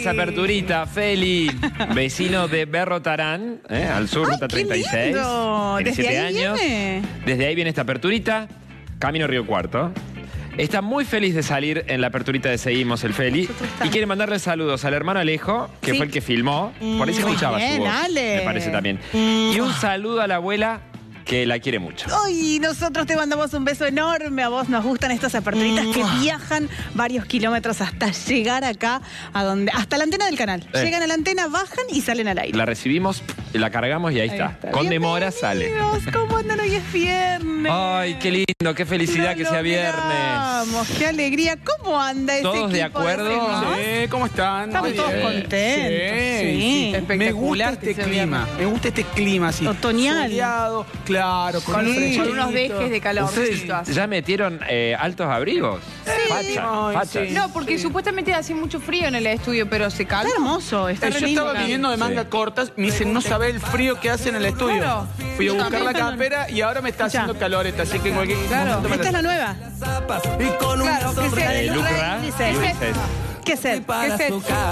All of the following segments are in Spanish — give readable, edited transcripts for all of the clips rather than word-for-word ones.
esa aperturita, Feli, vecino de Berro Tarán, al sur, ruta 36. Tiene 7 años. Desde ahí viene esta aperturita, camino Río Cuarto. Está muy feliz de salir en la aperturita de Seguimos, el Feli. Y quiere mandarle saludos al hermano Alejo, que fue el que filmó. Por ahí se escuchaba su voz, me parece también. Y un saludo a la abuela, que la quiere mucho. Hoy nosotros te mandamos un beso enorme. A vos nos gustan estas aperturitas que viajan varios kilómetros hasta llegar acá, hasta la antena del canal. Llegan a la antena, bajan y salen al aire. La recibimos, la cargamos y ahí está. Con demora sale. ¿Cómo andan? Hoy es viernes. Ay, qué lindo, qué felicidad que sea viernes. Vamos, qué alegría. ¿Cómo anda ese ¿Todos de acuerdo? Sí, ¿cómo están? Estamos todos contentos. Sí. Espectacular. Me gusta este clima así. Otoñal. Soleado, claro, con unos dejes de calor. ¿Ustedes ya metieron altos abrigos? Facha. No, porque supuestamente hace mucho frío en el estudio, pero se calma. Está hermoso. Está Yo estaba viniendo de manga cortas, me dicen, no sabés el frío que hace en el estudio. Claro. Fui a buscar la campera y ahora me está haciendo caloreta, así que en cualquier momento Esta es la nueva. Claro, que se Lucra. ¿Qué sed? ¿Qué sed?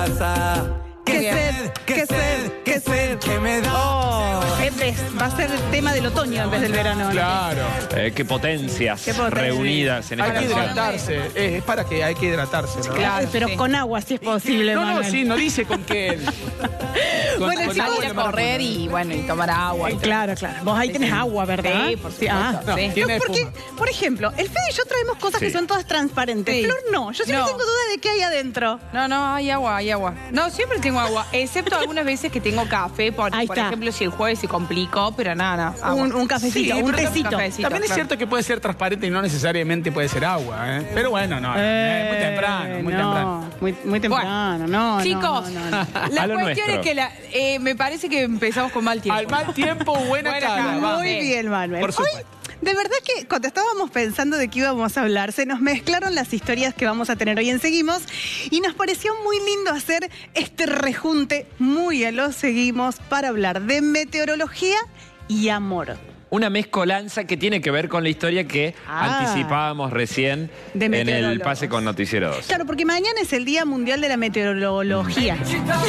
¿Qué sed? que me da. Va a ser el tema del otoño en vez del verano. Claro. Qué potencias Qué potencia. reunidas en esta Hay que canción. hidratarse. Es para que hay que hidratarse, ¿no? Claro, pero sí. con agua si es posible, No, Manuel. sí, no dice con qué. Bueno, con chicos, agua Ir a correr y bueno, y tomar agua. y Claro. Vos ahí tenés agua, ¿verdad? Sí, por supuesto. No, Sí. tiene Porque, espuma. por ejemplo, el Fede y yo traemos cosas que son todas transparentes. Sí. Flor no. Yo siempre No. tengo duda de qué hay adentro. No, hay agua. No, siempre tengo agua, excepto algunas veces que tengo café, por Ahí está. ejemplo, si el jueves se complicó, pero nada. Agua. Un cafecito, un pero tecito. También es cierto que puede ser transparente y no necesariamente puede ser agua, ¿eh? Pero bueno, no, muy temprano, muy temprano. Muy temprano, no. Chicos, no. la A lo cuestión nuestro. es que me parece que empezamos con mal tiempo. Al mal tiempo, buena cara. vamos. Muy bien, Manuel. Por Hoy, supuesto. de verdad que cuando estábamos pensando de qué íbamos a hablar, se nos mezclaron las historias que vamos a tener hoy en Seguimos y nos pareció muy lindo hacer este rejunte muy a lo Seguimos para hablar de meteorología y amor. Una mezcolanza que tiene que ver con la historia que anticipábamos recién De en el meteorólogos. Pase con Noticiero 2. Claro, porque mañana es el Día Mundial de la Meteorología.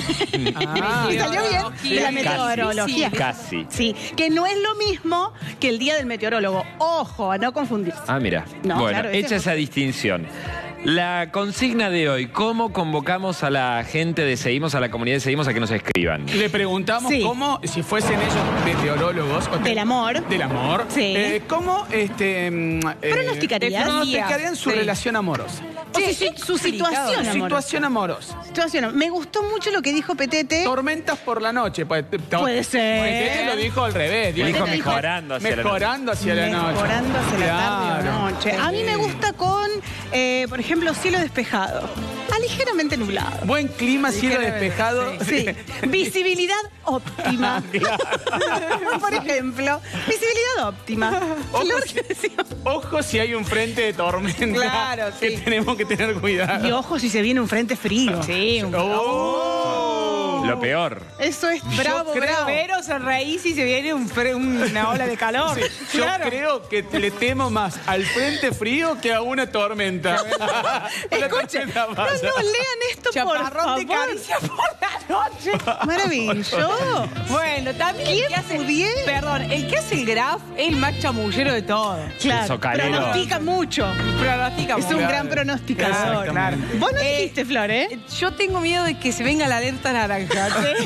¿Y salió bien? De la meteorología. Casi. Sí, que no es lo mismo que el Día del Meteorólogo. Ojo, a no confundirse. Ah, mira. No, bueno, claro, ese hecha es esa distinción. La consigna de hoy, ¿cómo convocamos a la gente de Seguimos, a la comunidad de Seguimos a que nos escriban? Le preguntamos Sí. cómo, si fuesen ellos meteorólogos... Del amor. Del amor. Sí. ¿Cómo ¿Pronosticarías? pronosticarían su Sí. relación amorosa? O sea, su situación amorosa. Situación amorosa. Situación. Me gustó mucho lo que dijo Petete. Tormentas por la noche. Puede ser. Petete lo dijo al revés. Dijo Petete dijo mejorando hacia mejorando hacia la noche. Mejorando hacia la tarde o Claro. noche. A mí me gusta con, por ejemplo, cielo despejado. A ligeramente nublado. Buen clima, cielo despejado. Sí. Visibilidad óptima. Por ejemplo, visibilidad óptima. Ojo, Lo que decía. Ojo si hay un frente de tormenta. Claro, que sí. tenemos que tener cuidado. Y ojo si se viene un frente frío. Sí, Oh. Lo peor. Eso es bravo, creo- bravo. Pero se reís y se viene una ola de calor. Yo creo que le temo más al frente frío que a una tormenta. La Escuchen, tormenta no, pasa. lean esto Chaparrón de por favor. caricia por la noche. Maravilloso. Bueno, también el que hace, perdón, el que hace el graph es el más chamullero de todos. Claro, socalero. pronostica mucho. Pronostica Es un mucho. gran pronosticador. Exactamente. Vos no dijiste, Flor, ¿eh? Yo tengo miedo de que se venga la alerta naranja.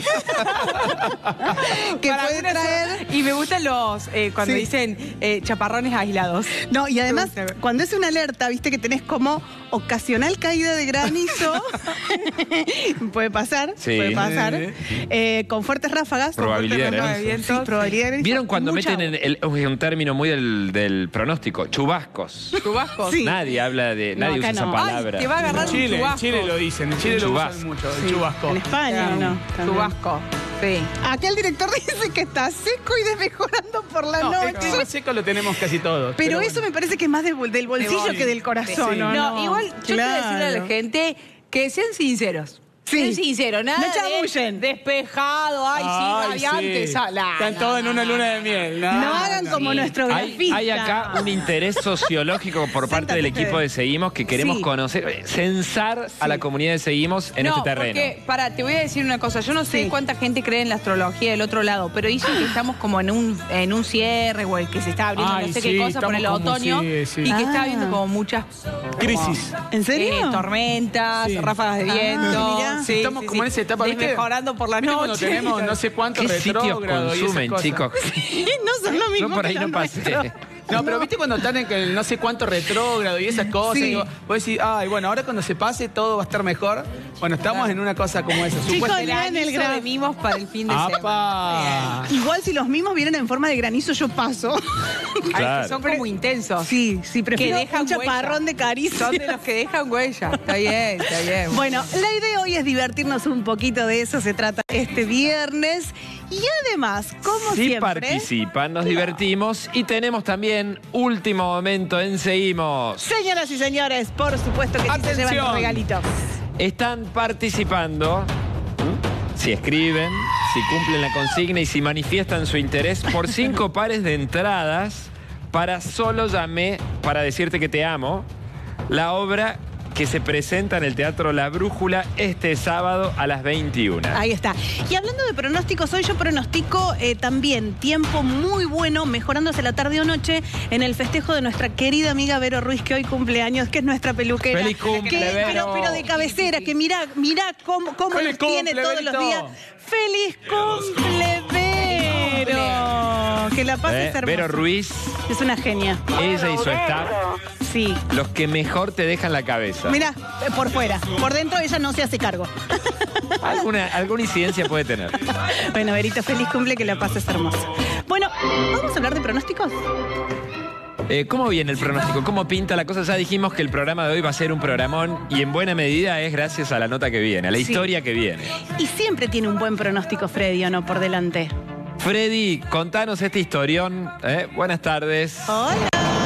Que Para puede algunas- traer... Y me gustan los, cuando Sí. dicen chaparrones aislados. No, y además, Me gusta. cuando es una alerta, viste que tenés como ocasional caída de granizo. Puede pasar, Sí. puede pasar. Con fuertes ráfagas. Probabilidades. Con fuertes ráfagas, sí, probabilidades. ¿Vieron cuando Mucha meten un término muy del pronóstico? Chubascos. Chubascos. Sí. Nadie habla de... No, Nadie usa acá esa no. palabra. Ay, te va a agarrar un En chubasco. Chile lo dicen. En Chile lo Chubasco. usan mucho. El Sí. chubasco. En España, ¿o no? También. Chubasco. Sí. Acá el director dice que está seco y desmejorando por la No, el noche. clima seco lo tenemos casi todos. Pero eso bueno. me parece que es más del bolsillo bolsillo. que del corazón, Sí. ¿no? No, igual yo quiero decirle a la gente que sean sinceros. Sí, sincero, nada. No chamullen. Despejado, sí, radiante. Sí. Están todos en una luna de miel. No hagan como nuestro grafista. Hay acá un interés sociológico por parte del equipo de Seguimos que queremos conocer, censar a la comunidad de Seguimos en este terreno. Porque, te voy a decir una cosa. Yo no sé cuánta gente cree en la astrología del otro lado, pero dicen que estamos como en un cierre, o que se está abriendo no sé qué cosa por el otoño, y que está habiendo como muchas crisis. ¿En serio? Tormentas, ráfagas de viento. Estamos como en esa etapa, ¿viste? Mejorando por la noche. Cuando tenemos no sé cuántos ¿Qué sitios consumen, chicos? No son lo mismo. Yo por ahí no pasé. No, pero viste cuando están en el no sé cuánto retrógrado y esas cosas. Sí. Digo, vos decís, bueno, ahora cuando se pase todo va a estar mejor. Bueno, estamos en una cosa como esa. Chicos, el de mimos para el fin de semana. Igual si los mimos vienen en forma de granizo, yo paso. Claro. Son como intensos. Sí, prefiero que dejan un chaparrón de caricia. Son de los que dejan huella. Está bien, está bien. Bueno, la idea hoy es divertirnos un poquito, de eso se trata este viernes. Y además, como si siempre... participan, nos divertimos y tenemos también último momento en Seguimos. Señoras y señores, por supuesto que sí se llevan los regalitos. Están participando, si escriben, si cumplen la consigna y si manifiestan su interés por 5 pares de entradas para Solo Llamé para decirte que te amo, la obra que se presenta en el Teatro La Brújula este sábado a las 21. Ahí está. Y hablando de pronósticos, hoy yo pronostico también tiempo muy bueno, mejorándose la tarde o noche, en el festejo de nuestra querida amiga Vero Ruiz, que hoy cumple años, que es nuestra peluquera. ¡Feliz cumple, Vero! Pero de cabecera, que mirá cómo nos tiene todos los días. ¡Feliz cumple, Vero! Que la pases hermosa. Vero Ruiz. Es una genia. Ella y su staff. Sí. Los que mejor te dejan la cabeza. Mirá, por fuera. Por dentro ella no se hace cargo. Alguna incidencia puede tener. Bueno, Verito, feliz cumple, que la pases hermosa. Bueno, ¿vamos a hablar de pronósticos? ¿Cómo viene el pronóstico? ¿Cómo pinta la cosa? Ya dijimos que el programa de hoy va a ser un programón y en buena medida es gracias a la nota que viene, a la historia que viene. Y siempre tiene un buen pronóstico Freddy, ¿o no? Por delante. Freddy, contanos este historión. Buenas tardes. Hola.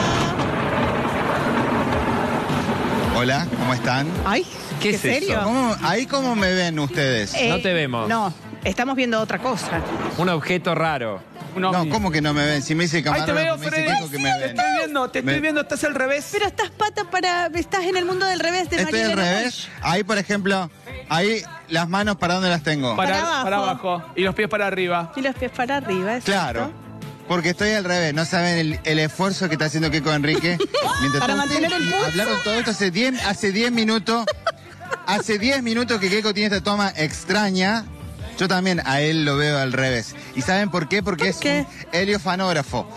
Hola, ¿cómo están? Ay, ¿qué es serio? eso? Ahí cómo me ven ustedes. No te vemos. No, estamos viendo otra cosa. Un objeto raro. No, ¿cómo que no me ven? Si me dice Ahí te camarógrafo, veo, me dice Freddy. Kiko que me ven. Te estoy viendo, estás al revés. Pero estás estás en el mundo del revés de Estoy al Mariela revés. Ahí, por ejemplo, ahí las manos, ¿para dónde las tengo? Para abajo. Y los pies para arriba. Y los pies para arriba, ¿es Claro. cierto? Porque estoy al revés. No saben el esfuerzo que está haciendo Kiko Enrique. Mientras Para ustedes mantener el pulso. hablaron todo esto hace 10 minutos. Hace 10 minutos que Kiko tiene esta toma extraña. Yo también a él lo veo al revés. ¿Y saben por qué? Porque es un heliofanógrafo.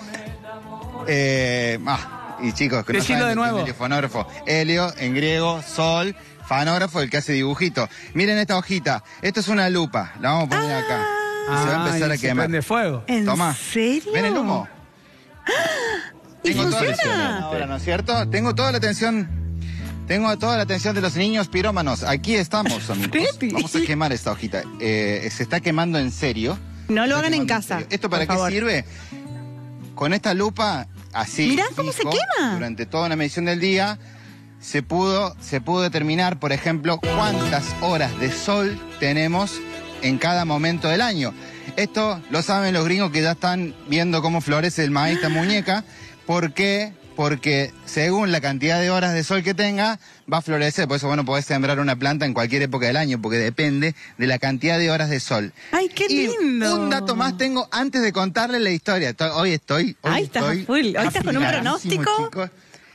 Y chicos, que no Decilo saben de nuevo. heliofanógrafo. Helio, en griego, sol, fanógrafo, el que hace dibujito. Miren esta hojita. Esto es una lupa. La vamos a poner acá. Y se va a empezar a Se quemar. prende fuego. ¿En Toma. serio? ¿Ven el humo? ¿Y Tengo toda la funciona? atención ahora, ¿no es cierto? Tengo toda la atención de los niños pirómanos. Aquí estamos, amigos. Pepe. Vamos a quemar esta hojita. Se está quemando en serio. No lo Se está hagan en quemando casa. serio. ¿Esto para por qué favor. sirve? Con esta lupa, así. Mirá cómo se fijo, quema. Durante toda una medición del día, se pudo determinar, por ejemplo, cuántas horas de sol tenemos en cada momento del año. Esto lo saben los gringos que ya están viendo cómo florece el maíz, esta muñeca. ¿Por qué? Porque según la cantidad de horas de sol que tenga, va a florecer. Por eso, bueno, podés sembrar una planta en cualquier época del año, porque depende de la cantidad de horas de sol. ¡Ay, qué Y lindo! un dato más tengo antes de contarles la historia. Hoy estoy Ay, estás a full. Hoy estás con un afiladísimo, pronóstico. chicos.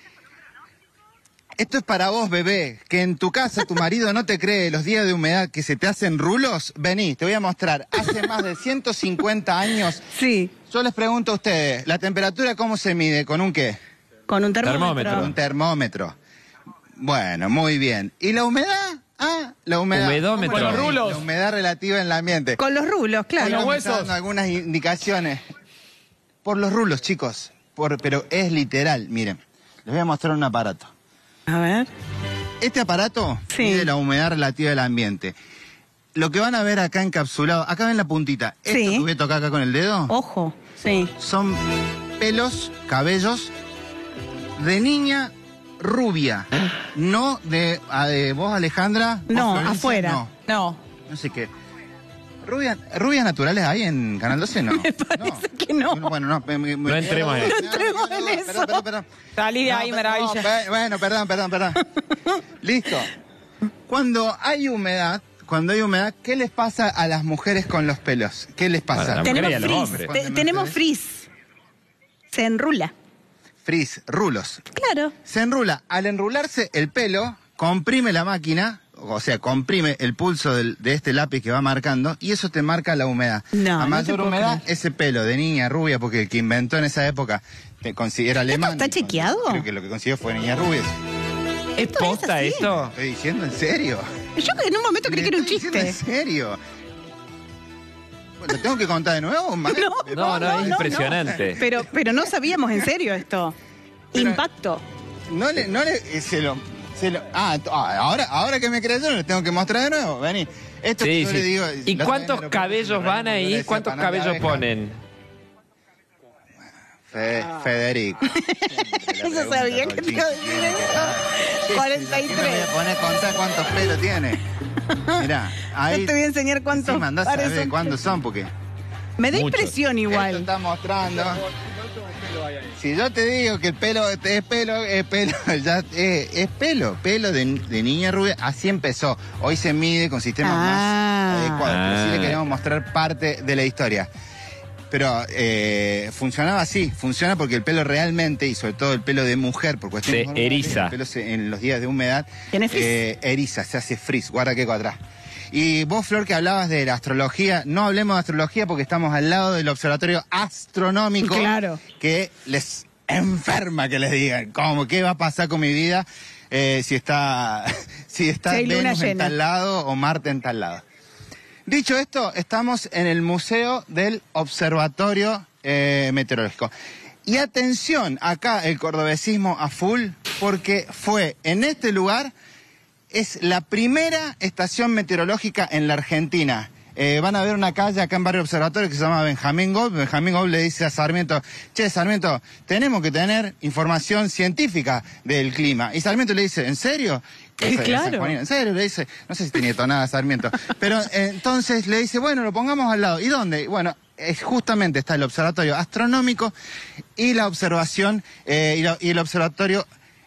Esto es para vos, bebé, que en tu casa tu marido no te cree los días de humedad que se te hacen rulos. Vení, te voy a mostrar. Hace más de 150 años, Sí, yo les pregunto a ustedes, ¿la temperatura cómo se mide? ¿Con un qué? con un termómetro. Termómetro. Un termómetro. Bueno, muy bien. ¿Y la humedad? La humedad. Humedómetro. ¿Cómo Con los la rulos. La humedad relativa en el ambiente. Con los rulos, claro. Con los Me está huesos. dando algunas indicaciones. Por los rulos, chicos. Pero es literal. Miren, les voy a mostrar un aparato. A ver. Este aparato Sí. mide la humedad relativa del ambiente. Lo que van a ver acá encapsulado, acá ven la puntita. Esto Sí. que voy a tocar acá con el dedo, Ojo, sí. son pelos, cabellos de niña rubia. No de vos, Alejandra. No, vos, Florencia, afuera. No. No. No sé qué. ¿Rubias naturales hay en Canal 12? No. Me parece que no. Bueno, no. No entremos en eso. No entremos en eso. Perdón. Salí de ahí, maravilla. Bueno, perdón. Listo. Cuando hay humedad, ¿qué les pasa a las mujeres con los pelos? ¿Qué les pasa? A la mujer y a los hombres. Tenemos frizz. Se enrula. Frizz, rulos. Claro. Se enrula. Al enrularse el pelo, comprime la máquina, o sea, comprime el pulso de este lápiz que va marcando, y eso te marca la humedad. No, a mayor no te humedad, puedo creer. ese pelo de niña rubia, porque el que inventó en esa época era alemán. ¿Está chequeado? Creo que lo que consiguió fue niña rubia. ¿Es posta así? esto? Estoy diciendo en serio. Yo en un momento creí que era un Estoy diciendo chiste. en serio. ¿Lo tengo que contar de nuevo? No, es impresionante. Pero no sabíamos en serio esto. Impacto. Ahora que me crees yo, lo tengo que mostrar de nuevo. Vení. Esto que yo le digo. ¿Y cuántos cabellos van ahí? ¿Cuántos cabellos ponen? Federico. Yo sabía que te iba a decir eso. 43. Me voy a poner a contar cuántos pelos tiene. Mirá, ahí. Yo te voy a enseñar cuántos. Sí, mandás a ver cuántos son, porque. Me da Muchos. impresión Esto igual. está mostrando. Si yo te digo que el pelo es pelo, ya es pelo de niña rubia, así empezó. Hoy se mide con sistemas más adecuados, pero sí le queremos mostrar parte de la historia. Pero funcionaba así, funciona porque el pelo realmente, y sobre todo el pelo de mujer, por cuestiones hormonales, eriza. el pelo en los días de humedad, ¿Tiene frizz? eriza, se hace frizz, guarda que atrás. Y vos, Flor, que hablabas de la astrología, no hablemos de astrología porque estamos al lado del observatorio astronómico. Claro. Que les enferma que les digan, ¿cómo? ¿Qué va a pasar con mi vida si está hay luna Venus en llena. tal lado o Marte en tal lado? Dicho esto, estamos en el Museo del Observatorio Meteorológico. Y atención, acá el cordobesismo a full, porque fue en este lugar, es la primera estación meteorológica en la Argentina. Van a ver una calle acá en Barrio Observatorio que se llama Benjamín Gold. Benjamín Gold le dice a Sarmiento, che, Sarmiento, tenemos que tener información científica del clima. Y Sarmiento le dice, ¿en serio? Claro. En serio, le dice, no sé si tenía tonada Sarmiento. Pero entonces le dice, bueno, lo pongamos al lado. ¿Y dónde? Bueno, justamente está el Observatorio Astronómico y la observación y el Observatorio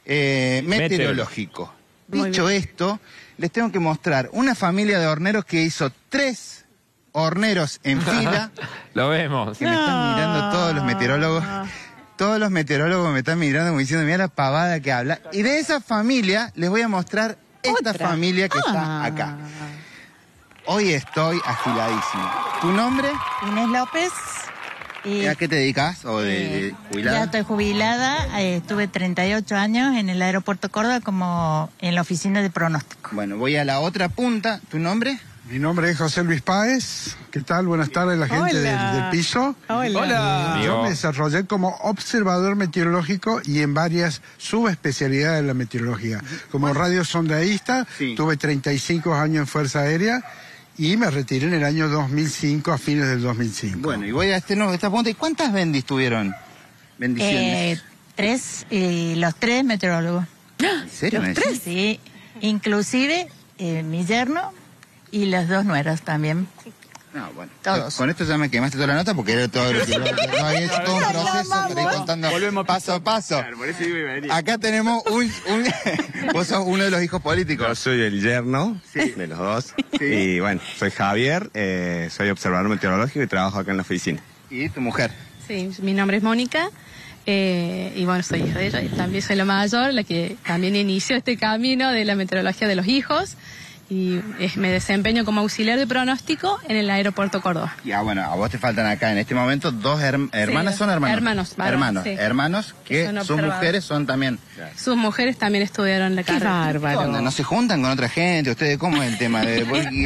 Meteorológico. Dicho esto, les tengo que mostrar una familia de horneros que hizo 3 horneros en fila. Lo vemos. Que me están mirando todos los meteorólogos. Todos los meteorólogos me están mirando como diciendo, mira la pavada que habla. Y de esa familia les voy a mostrar esta familia que está acá. Hoy estoy afiladísimo. ¿Tu nombre? Inés López. ¿A qué te dedicas? ¿O de jubilada? Ya estoy jubilada, estuve 38 años en el aeropuerto Córdoba como en la oficina de pronóstico. Bueno, voy a la otra punta. ¿Tu nombre? Mi nombre es José Luis Páez. ¿Qué tal? Buenas tardes la gente del piso. Hola. Yo me desarrollé como observador meteorológico y en varias subespecialidades de la meteorología. Como radiosondeísta, tuve 35 años en Fuerza Aérea y me retiré en el año 2005, a fines del 2005. Bueno, y voy a esta punta. ¿Y cuántas bendis tuvieron? Bendiciones. 3, los 3 meteorólogos. ¿En serio? Los 3, sí. Inclusive mi yerno y las 2 nueras también. No, bueno. Todos. Con esto ya me quemaste toda la nota porque era todo lo que no había hecho todo un proceso para ir contando paso a paso. Acá tenemos vos sos uno de los hijos políticos. Yo soy el yerno de los dos. Y bueno, soy Javier, soy observador meteorológico y trabajo acá en la oficina. ¿Y tu mujer? Sí, mi nombre es Mónica. Y bueno, soy hija de ella y también soy la mayor, la que también inició este camino de la meteorología de los hijos. Y me desempeño como auxiliar de pronóstico en el aeropuerto Córdoba. Ya, bueno, a vos te faltan acá en este momento 2 hermanas, Sí, ¿son hermanos? hermanos, hermanos, sí. hermanos que Son sus observadores. mujeres son también. Sus mujeres también estudiaron la Qué carrera. bárbaro. ¿Qué onda? ¿No se juntan con otra gente? ¿Ustedes cómo es el tema de...?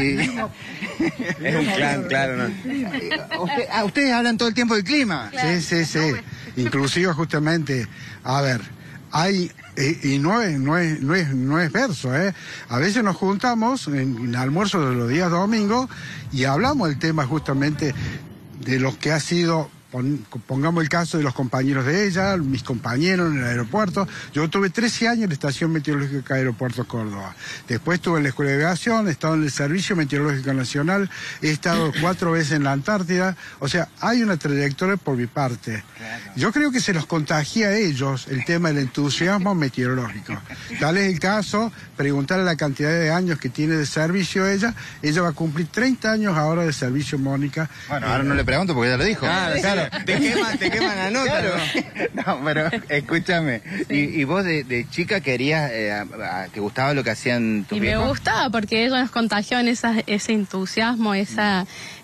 Es un clan, claro, ¿no? ¿Ustedes hablan todo el tiempo del clima? Sí. Inclusive justamente, a ver, hay... Y no es verso, ¿eh? A veces nos juntamos en almuerzo de los días domingos y hablamos del tema justamente de lo que ha sido Pongamos el caso de los compañeros de ella, mis compañeros en el aeropuerto. Yo tuve 13 años en la Estación Meteorológica de Aeropuerto Córdoba. Después estuve en la Escuela de Aviación, he estado en el Servicio Meteorológico Nacional, he estado 4 veces en la Antártida. O sea, hay una trayectoria por mi parte. Yo creo que se los contagia a ellos el tema del entusiasmo meteorológico. Tal es el caso, preguntarle la cantidad de años que tiene de servicio ella va a cumplir 30 años ahora de servicio, Mónica. Bueno, ahora no le pregunto porque ya lo dijo. Claro. Te queman la nota. Claro. No, pero escúchame. ¿Y vos de chica querías, te gustaba lo que hacían tus viejos? Me gustaba porque ellos nos contagiaban ese entusiasmo, esa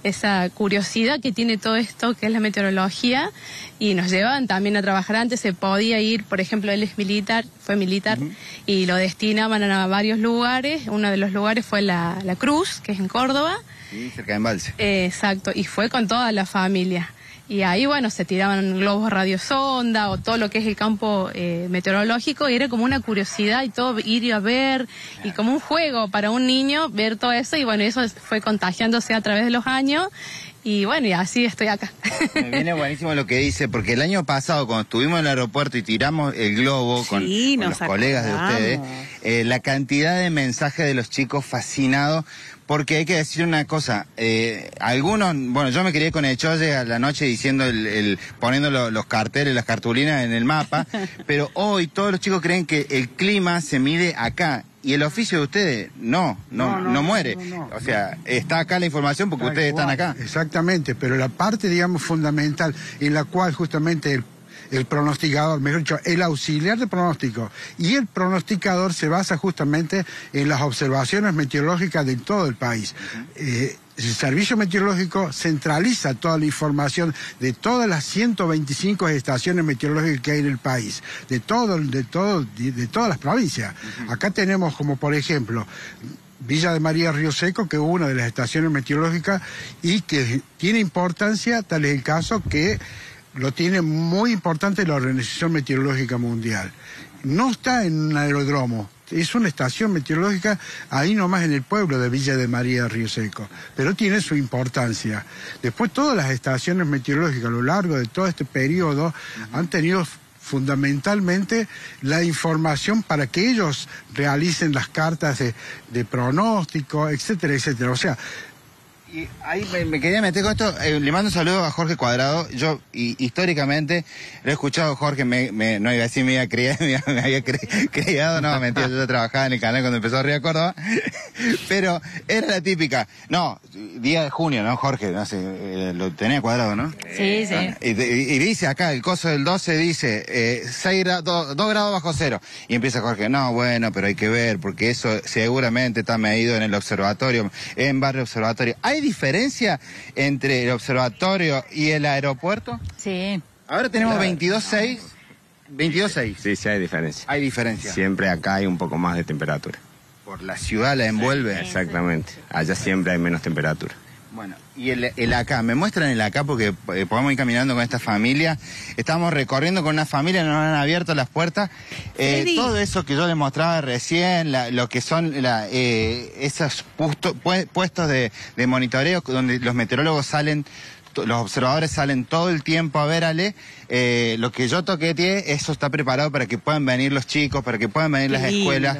curiosidad que tiene todo esto que es la meteorología, y nos llevaban también a trabajar. Antes se podía ir, por ejemplo, él es militar, fue militar, y lo destinaban a varios lugares. Uno de los lugares fue la Cruz, que es en Córdoba. Sí, cerca de Embalse. Exacto, y fue con toda la familia. Y ahí, bueno, se tiraban globos radiosonda o todo lo que es el campo meteorológico, y era como una curiosidad y todo, ir a ver, y como un juego para un niño ver todo eso, y bueno, eso fue contagiándose a través de los años, y bueno, y así estoy acá. Me viene buenísimo lo que dice, porque el año pasado, cuando estuvimos en el aeropuerto y tiramos el globo con los colegas de ustedes, la cantidad de mensajes de los chicos fascinados. Porque hay que decir una cosa, algunos, bueno, yo me crié con el cholle a la noche diciendo poniendo los carteles, las cartulinas en el mapa, pero hoy todos los chicos creen que el clima se mide acá, y el oficio de ustedes no muere. O sea, está acá la información porque ustedes están acá. Exactamente, pero la parte, digamos, fundamental, en la cual justamente el pronosticador, mejor dicho, el auxiliar de pronóstico y el pronosticador se basa justamente en las observaciones meteorológicas de todo el país. El Servicio Meteorológico centraliza toda la información de todas las 125 estaciones meteorológicas que hay en el país, de todas las provincias. Acá tenemos como, por ejemplo, Villa de María Río Seco, que es una de las estaciones meteorológicas y que tiene importancia, tal es el caso que lo tiene muy importante la Organización Meteorológica Mundial. No está en un aeródromo, es una estación meteorológica ahí nomás en el pueblo de Villa de María Río Seco, pero tiene su importancia. Después todas las estaciones meteorológicas a lo largo de todo este periodo han tenido fundamentalmente la información para que ellos realicen las cartas de pronóstico, etcétera, etcétera. O sea, Y ahí me quería meter con esto. Le mando un saludo a Jorge Cuadrado. Yo históricamente lo he escuchado. Jorge no iba a decir me había criado, no, mentira, yo trabajaba en el canal cuando empezó Río Córdoba. Pero era la típica. No, día de junio, ¿no, Jorge? No sé, lo tenía Cuadrado, ¿no? Sí, sí. Y dice acá, el coso del 12 dice 2 grados bajo cero. Y empieza Jorge, no, bueno, pero hay que ver, porque eso seguramente está medido en el observatorio, en Barrio Observatorio. ¿Hay diferencia entre el observatorio y el aeropuerto? Sí. Ahora tenemos 22.6. 22.6. Sí, sí hay diferencia. Hay diferencia. Siempre acá hay un poco más de temperatura. Por la ciudad la envuelve. Exactamente. Allá siempre hay menos temperatura. Bueno, y el acá, me muestran el acá porque podemos ir caminando con esta familia. Estamos recorriendo con una familia, nos han abierto las puertas. Todo eso que yo les mostraba recién, lo que son esos puestos de monitoreo donde los meteorólogos salen, los observadores salen todo el tiempo a ver, Ale. Lo que yo toqueteé, eso está preparado para que puedan venir los chicos, para que puedan venir las escuelas.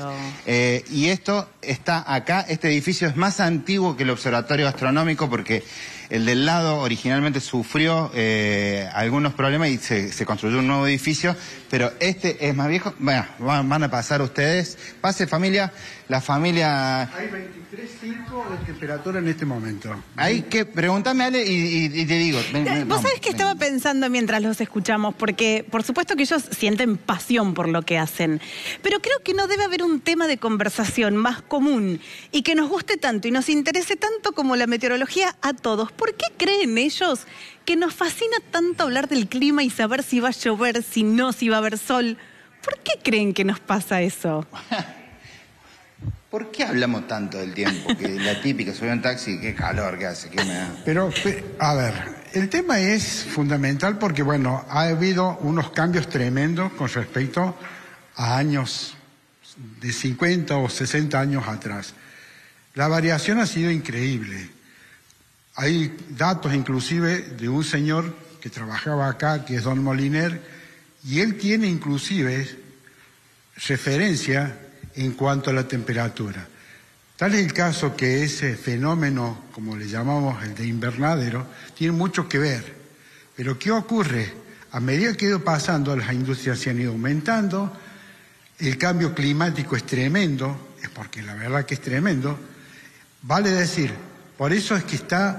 Y esto está acá, este edificio es más antiguo que el observatorio astronómico porque el del lado originalmente sufrió algunos problemas y se construyó un nuevo edificio, pero este es más viejo. Bueno, van a pasar ustedes. Pase familia, la familia... Hay 23.5 de temperatura en este momento. Hay que preguntarme, Ale, y te digo. Vos sabés que estaba pensando mientras los escuchamos, porque por supuesto que ellos sienten pasión por lo que hacen, pero creo que no debe haber un tema de conversación más común y que nos guste tanto y nos interese tanto como la meteorología a todos. ¿Por qué creen ellos que nos fascina tanto hablar del clima y saber si va a llover, si no, si va a haber sol? ¿Por qué creen que nos pasa eso? ¿Por qué hablamos tanto del tiempo? Que la típica, subí un taxi, qué calor que hace, qué me da. Pero, a ver, el tema es fundamental porque, bueno, ha habido unos cambios tremendos con respecto a años de 50 o 60 años atrás. La variación ha sido increíble. Hay datos inclusive de un señor que trabajaba acá, que es don Moliner, y él tiene inclusive referencia en cuanto a la temperatura. Tal es el caso que ese fenómeno, como le llamamos el de invernadero, tiene mucho que ver. Pero ¿qué ocurre? A medida que ha ido pasando, las industrias se han ido aumentando, el cambio climático es tremendo, es porque la verdad que es tremendo, vale decir, por eso es que está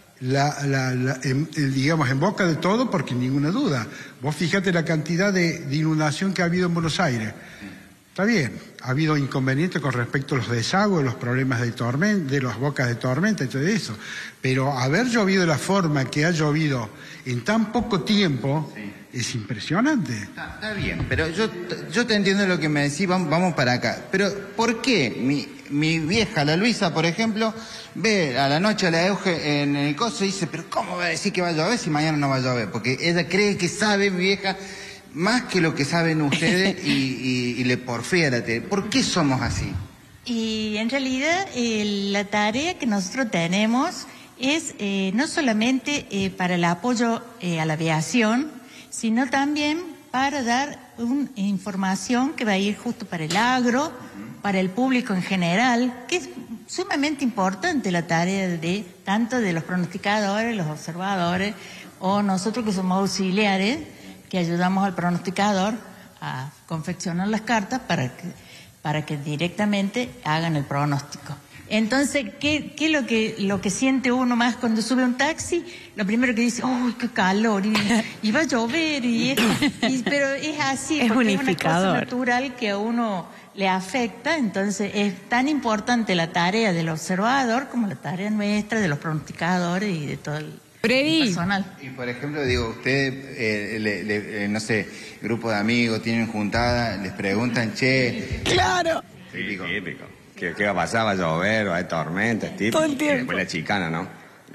digamos, en boca de todo, porque ninguna duda. Vos fíjate la cantidad de inundación que ha habido en Buenos Aires. Está bien, ha habido inconvenientes con respecto a los desagües, los problemas de las bocas de tormenta y todo eso. Pero haber llovido de la forma que ha llovido en tan poco tiempo es impresionante. Está bien, pero yo te entiendo lo que me decís, vamos para acá. Pero ¿por qué mi vieja, la Luisa, por ejemplo, ve a la noche a la Euge en el coso y dice, pero ¿cómo va a decir que va a llover si mañana no va a llover? Porque ella cree que sabe, mi vieja, más que lo que saben ustedes y le porfía la tele. ¿Por qué somos así? Y en realidad la tarea que nosotros tenemos es no solamente para el apoyo a la aviación, sino también para dar una información que va a ir justo para el agro, para el público en general, que es sumamente importante la tarea de tanto de los pronosticadores, los observadores, o nosotros que somos auxiliares, que ayudamos al pronosticador a confeccionar las cartas para que directamente hagan el pronóstico. Entonces, ¿qué es lo que siente uno más cuando sube a un taxi? Lo primero que dice, ¡uy, qué calor! Y va a llover, pero es así, es porque unificador. Es una cosa natural que a uno le afecta. Entonces, es tan importante la tarea del observador como la tarea nuestra, de los pronosticadores y de todo el personal. Y por ejemplo, digo, ustedes, no sé, grupo de amigos, tienen juntada, les preguntan, che... ¡Claro! Típico. ¿Qué va a pasar? ¿Va a llover? ¿Va a haber tormentas? Típico. Todo el tiempo. Después la chicana, ¿no?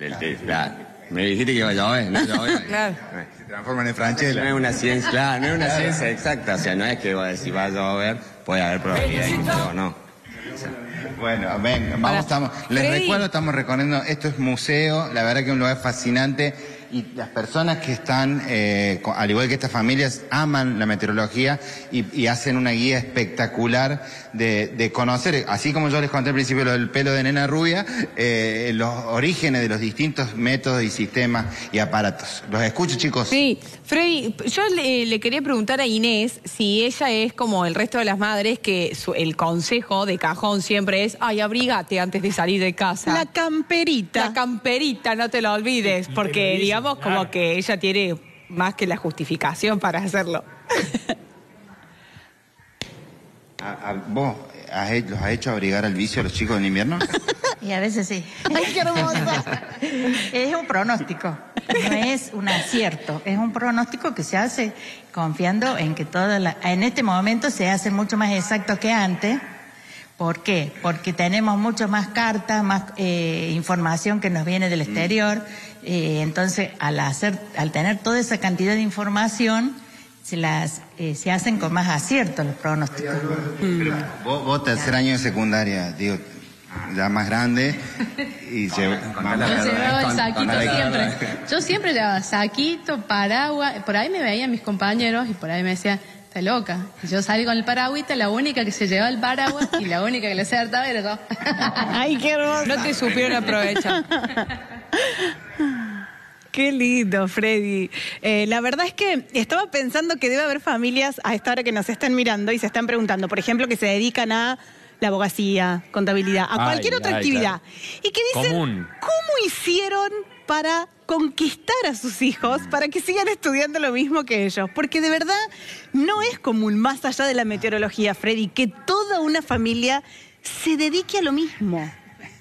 Me dijiste que iba a llover, ¿no? Claro. Se transforman en Franchella. No es una ciencia, claro, no es una ciencia exacta. O sea, no es que si va a llover, puede haber probabilidad de que llueva o no. Bueno, ven, les recuerdo, estamos recorriendo, esto es museo, la verdad que es un lugar fascinante y las personas que están, al igual que estas familias, aman la meteorología y hacen una guía espectacular de conocer, así como yo les conté al principio lo del pelo de nena rubia, los orígenes de los distintos métodos y sistemas y aparatos. ¿Los escucho, chicos? Sí, Freddy, yo le quería preguntar a Inés si ella es como el resto de las madres, que el consejo de cajón siempre es, ay, abrígate antes de salir de casa. La camperita. La camperita, no te lo olvides, porque digamos como que ella tiene más que la justificación para hacerlo. ¿Vos los has hecho abrigar al vicio a los chicos en invierno? Y a veces sí. ¡Ay, qué hermosa! Es un pronóstico, no es un acierto, es un pronóstico que se hace confiando en que en este momento se hace mucho más exacto que antes. ¿Por qué? Porque tenemos mucho más cartas, más información que nos viene del exterior. Entonces, al tener toda esa cantidad de información, se hacen con más acierto los pronósticos. Vos tercer año de secundaria, digo, ya más grande y llevaba el saquito siempre. Yo siempre llevaba saquito, paraguas. Por ahí me veían mis compañeros y por ahí me decían, está loca. Y yo salí con el paragüita, la única que se llevaba el paraguas y la única que le acertaba era yo. ¡Ay, qué hermoso! No te supieron aprovechar. Qué lindo, Freddy. La verdad es que estaba pensando que debe haber familias a esta hora que nos están mirando y se están preguntando, por ejemplo, que se dedican a la abogacía, contabilidad, a cualquier otra actividad. Claro. Y que dicen, ¿cómo hicieron para conquistar a sus hijos para que sigan estudiando lo mismo que ellos? Porque de verdad no es común, más allá de la meteorología, Freddy, que toda una familia se dedique a lo mismo.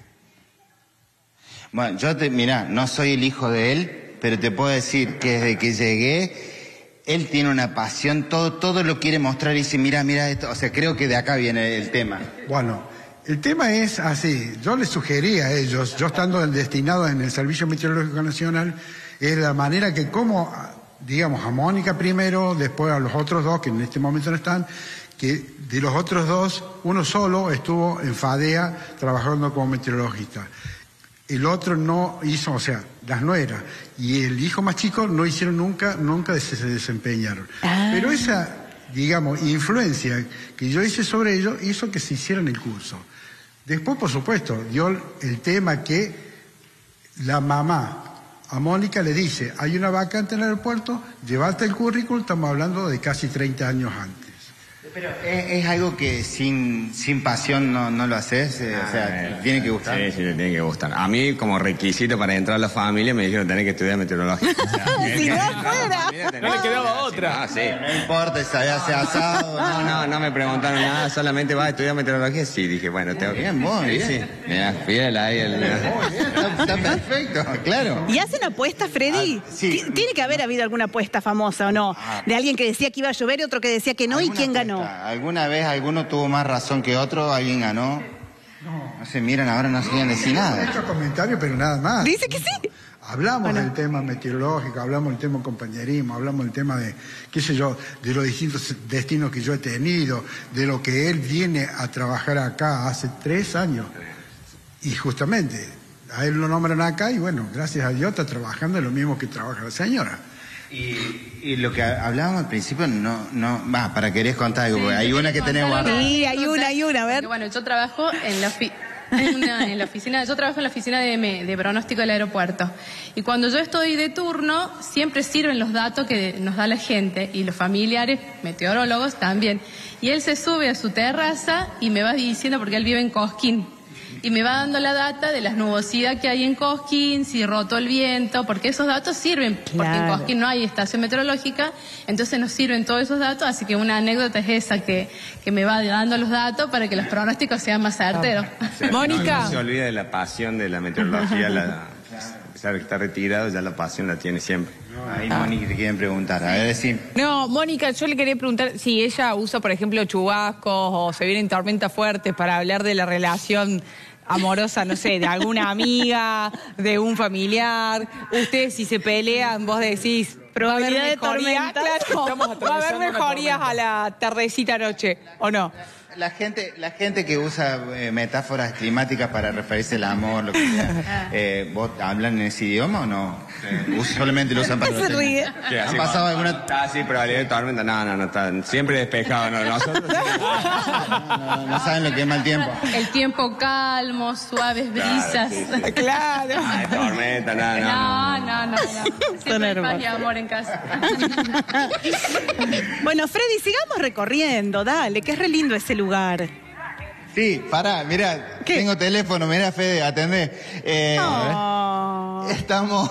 Bueno, mirá, no soy el hijo de él, pero te puedo decir que desde que llegué, él tiene una pasión, todo lo quiere mostrar y dice, mira esto, o sea, creo que de acá viene el tema. Bueno, el tema es así, yo les sugería a ellos, yo estando destinado en el Servicio Meteorológico Nacional, es la manera que como, digamos, a Mónica primero, después a los otros dos, que en este momento no están, que de los otros dos, uno solo estuvo en FADEA trabajando como meteorologista. el otro no hizo, o sea, las nueras y el hijo más chico no hicieron nunca se desempeñaron. Pero esa, digamos, influencia que yo hice sobre ellos hizo que se hicieran el curso. Después, por supuesto, dio el tema que la mamá a Mónica le dice, hay una vacante en el aeropuerto, llevaste el currículum, estamos hablando de casi 30 años antes. Pero es algo que sin pasión no lo haces, o sea, tiene que gustar. Sí, le tiene que gustar. A mí, como requisito para entrar a la familia, me dijeron tener que estudiar meteorología. O sea, si no fuera. No le quedaba otra. Sí. No importa si hace asado. No me preguntaron nada, solamente vas a estudiar meteorología. Sí, dije, bueno, tengo que... Bien, vos, bien. Sí. Mira, fiel ahí. Está perfecto, claro. ¿Y hacen apuestas, Freddy? Sí. Tiene que haber habido alguna apuesta famosa, ¿o no? De alguien que decía que iba a llover y otro que decía que no, ¿y quién ganó? ¿Alguna vez alguno tuvo más razón que otro? ¿Alguien ganó? No se miran ahora, no se quieren decir nada. He hecho comentarios, pero nada más. Dice que sí. Hablamos del tema meteorológico, hablamos del tema compañerismo, hablamos del tema de, qué sé yo, de los distintos destinos que yo he tenido, de lo que él viene a trabajar acá hace 3 años. Y justamente, a él lo nombran acá y bueno, gracias a Dios está trabajando en lo mismo que trabaja la señora. Y lo que hablábamos al principio, para querés contar algo, porque hay una que tenés guardada. Sí, hay una, a ver. Bueno, yo trabajo en la oficina, yo trabajo en la oficina de pronóstico del aeropuerto. Y cuando yo estoy de turno, siempre sirven los datos que nos da la gente y los familiares, meteorólogos también. Y él se sube a su terraza y me va diciendo, porque él vive en Cosquín, y me va dando la data de las nubosidades que hay en Cosquín, si rotó el viento, porque esos datos sirven, porque en Cosquín no hay estación meteorológica, entonces nos sirven todos esos datos, así que una anécdota es esa, que me va dando los datos para que los pronósticos sean más certeros. Mónica. No se olvida de la pasión de la meteorología, a pesar de que está retirado, ya la pasión la tiene siempre. Ahí Mónica te quieren preguntar, a ver si... No, Mónica, yo le quería preguntar si ella usa, por ejemplo, chubascos o se vienen tormentas fuertes para hablar de la relación amorosa, no sé, de alguna amiga, de un familiar. Ustedes si se pelean, vos decís, probabilidad de tormenta. Claro, va a haber mejorías a la tardecita noche, ¿o no? La gente que usa metáforas climáticas para referirse al amor, lo que sea, ¿vos hablan en ese idioma o no? Solamente lo usan para... Se ríe. ¿Han pasado alguna...? Sí, probabilidad de tormenta, no, está siempre despejado, nosotros... No saben lo que es mal tiempo. El tiempo calmo, suaves brisas. Sí. Claro. Tormenta, No. Siempre hay paz y amor en casa. Bueno, Freddy, sigamos recorriendo, dale, que es re lindo ese lugar. Sí, pará, mirá, tengo teléfono, mirá, Fede, atendé. Estamos...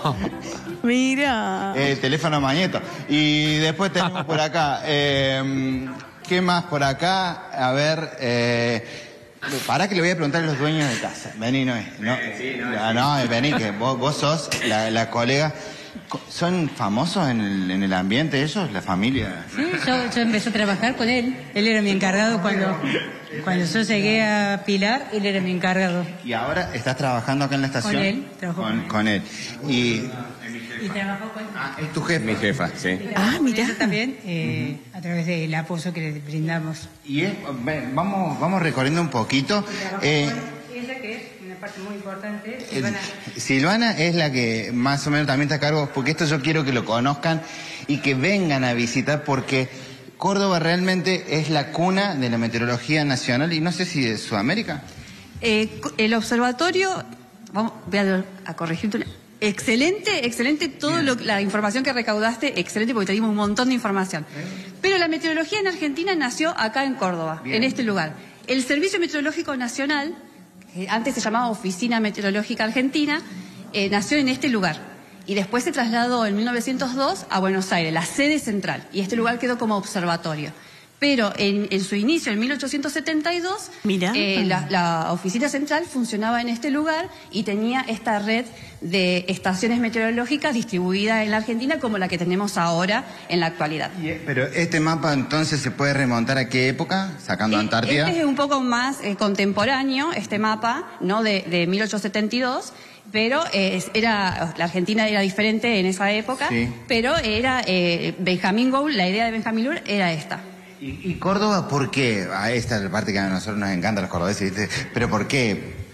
Mira. Teléfono Magneto. Y después tenemos por acá, ¿qué más por acá? A ver, pará que le voy a preguntar a los dueños de casa. Vení, vení, que vos sos la colega. ¿Son famosos en el ambiente ellos, la familia? Sí, yo empecé a trabajar con él. Él era mi encargado cuando yo llegué a Pilar, él era mi encargado. ¿Y ahora estás trabajando acá en la estación? Con él, trabajo con él. Y trabajó con él. ¿Es tu jefe? Mi jefa, sí. Mira. También, a través del apoyo que le brindamos. Y vamos recorriendo un poquito. Ella que es una parte muy importante, Silvana es la que más o menos también está a cargo, porque esto yo quiero que lo conozcan y que vengan a visitar, porque Córdoba realmente es la cuna de la meteorología nacional y no sé si de Sudamérica. El observatorio, voy a corregirte, excelente, la información que recaudaste, excelente, porque te dimos un montón de información. Pero la meteorología en Argentina nació acá en Córdoba, en este lugar. El Servicio Meteorológico Nacional, que antes se llamaba Oficina Meteorológica Argentina, nació en este lugar. Y después se trasladó en 1902 a Buenos Aires, la sede central. Y este lugar quedó como observatorio. Pero en su inicio, en 1872, la oficina central funcionaba en este lugar y tenía esta red de estaciones meteorológicas distribuida en la Argentina como la que tenemos ahora en la actualidad. Pero este mapa entonces se puede remontar a qué época, sacando Antártida. Este es un poco más contemporáneo, este mapa, ¿no? de 1872. Pero la Argentina era diferente en esa época, sí. Pero era Benjamín Gould, la idea de Benjamín Gould era esta. ¿Y Córdoba por qué? Esta es la parte que a nosotros nos encanta, los cordobeses, ¿viste? ¿Pero por qué?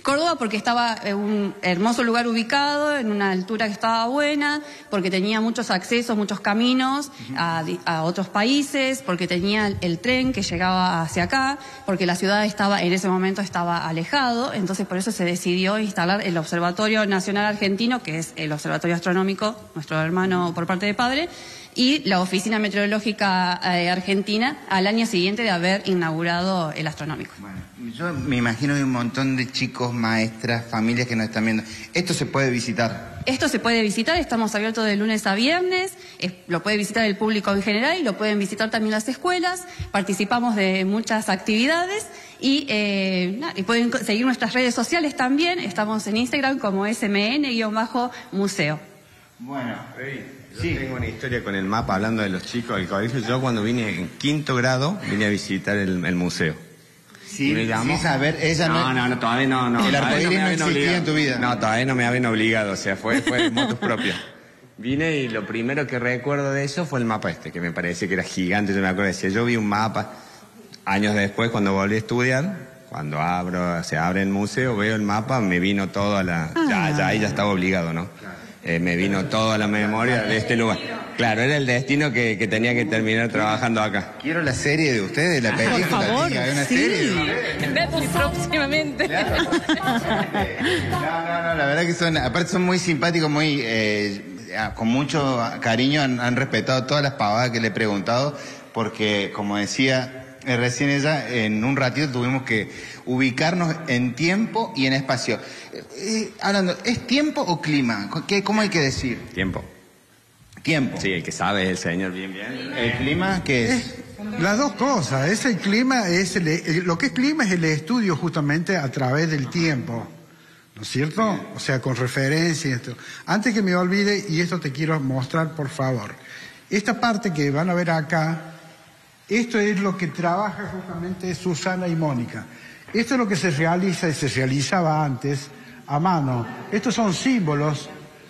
Córdoba porque estaba en un hermoso lugar ubicado, en una altura que estaba buena, porque tenía muchos accesos, muchos caminos a otros países, porque tenía el tren que llegaba hacia acá, porque la ciudad en ese momento estaba alejado, entonces por eso se decidió instalar el Observatorio Nacional Argentino, que es el Observatorio Astronómico, nuestro hermano por parte de padre, y la Oficina Meteorológica Argentina al año siguiente de haber inaugurado el astronómico. Bueno, yo me imagino que hay un montón de chicos, maestras, familias que nos están viendo. ¿Esto se puede visitar? Esto se puede visitar, estamos abiertos de lunes a viernes, lo puede visitar el público en general y lo pueden visitar también las escuelas, participamos de muchas actividades y pueden seguir nuestras redes sociales también, estamos en Instagram como smn-museo. Bueno, yo tengo una historia con el mapa, hablando de los chicos del colegio. Yo cuando vine en 5º grado, vine a visitar el museo. Sí, sin saber, ella no, todavía no. El arcoíris no existía en tu vida. No, todavía no me habían obligado, o sea, fue de motus propios. Vine y lo primero que recuerdo de eso fue el mapa que me parecía que era gigante. Yo me acuerdo, decía, yo vi un mapa años después cuando volví a estudiar, cuando se abre el museo, veo el mapa, me vino todo ya estaba obligado, ¿no? Me vino todo a la memoria de este lugar. Claro, era el destino que tenía que terminar trabajando acá. Quiero la serie de ustedes, la película. Por favor, hay una sí. serie. Próximamente. Claro. No, la verdad que aparte son muy simpáticos, muy con mucho cariño han respetado todas las pavadas que le he preguntado, porque como decía recién ella, en un ratito tuvimos que ubicarnos en tiempo y en espacio. Hablando, ¿es tiempo o clima? ¿Cómo hay que decir? Tiempo. Tiempo. Sí, el que sabe es el señor bien. ¿El clima qué es? Las dos cosas. El clima lo que es clima es el estudio justamente a través del tiempo. ¿No es cierto? O sea, con referencia y esto. Antes que me olvide, y esto te quiero mostrar, por favor. Esta parte que van a ver acá, esto es lo que trabaja justamente Susana y Mónica. Esto es lo que se realiza y se realizaba antes a mano. Estos son símbolos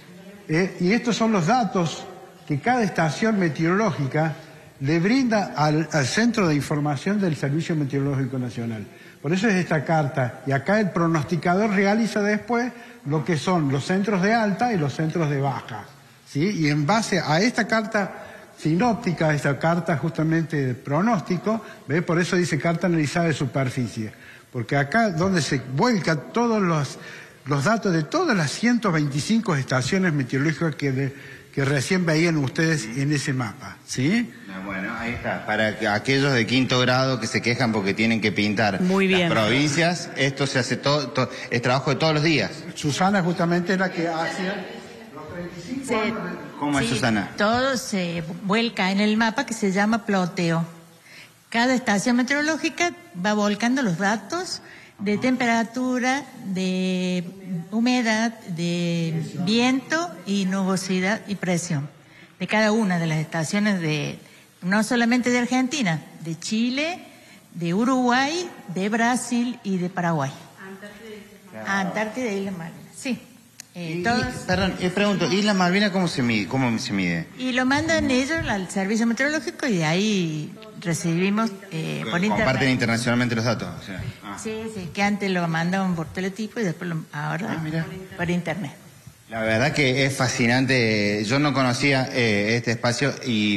y estos son los datos que cada estación meteorológica le brinda al Centro de Información del Servicio Meteorológico Nacional. Por eso es esta carta. Y acá el pronosticador realiza después lo que son los centros de alta y los centros de baja, ¿sí? Y en base a esta carta sinóptica, esta carta justamente de pronóstico, ¿ve? Por eso dice carta analizada de superficie. Porque acá donde se vuelca todos los datos de todas las 125 estaciones meteorológicas que recién veían ustedes en ese mapa, ¿sí? Bueno, ahí está. Para aquellos de 5º grado que se quejan porque tienen que pintar las provincias, esto se hace todo, es trabajo de todos los días. Susana justamente es la que hacía los 35 años. ¿Cómo es, Susana? Todo se vuelca en el mapa que se llama ploteo. Cada estación meteorológica va volcando los datos de temperatura, de humedad, de viento y nubosidad y presión de cada una de las estaciones no solamente de Argentina, de Chile, de Uruguay, de Brasil y de Paraguay. Antártida e Islas Malvinas, sí. Perdón, pregunto, ¿Isla Malvina cómo se mide? Y lo mandan ellos al servicio meteorológico y de ahí recibimos por internet. Comparten internacionalmente los datos. O sea. Sí, que antes lo mandaban por teletipo y después ahora por internet. La verdad que es fascinante. Yo no conocía este espacio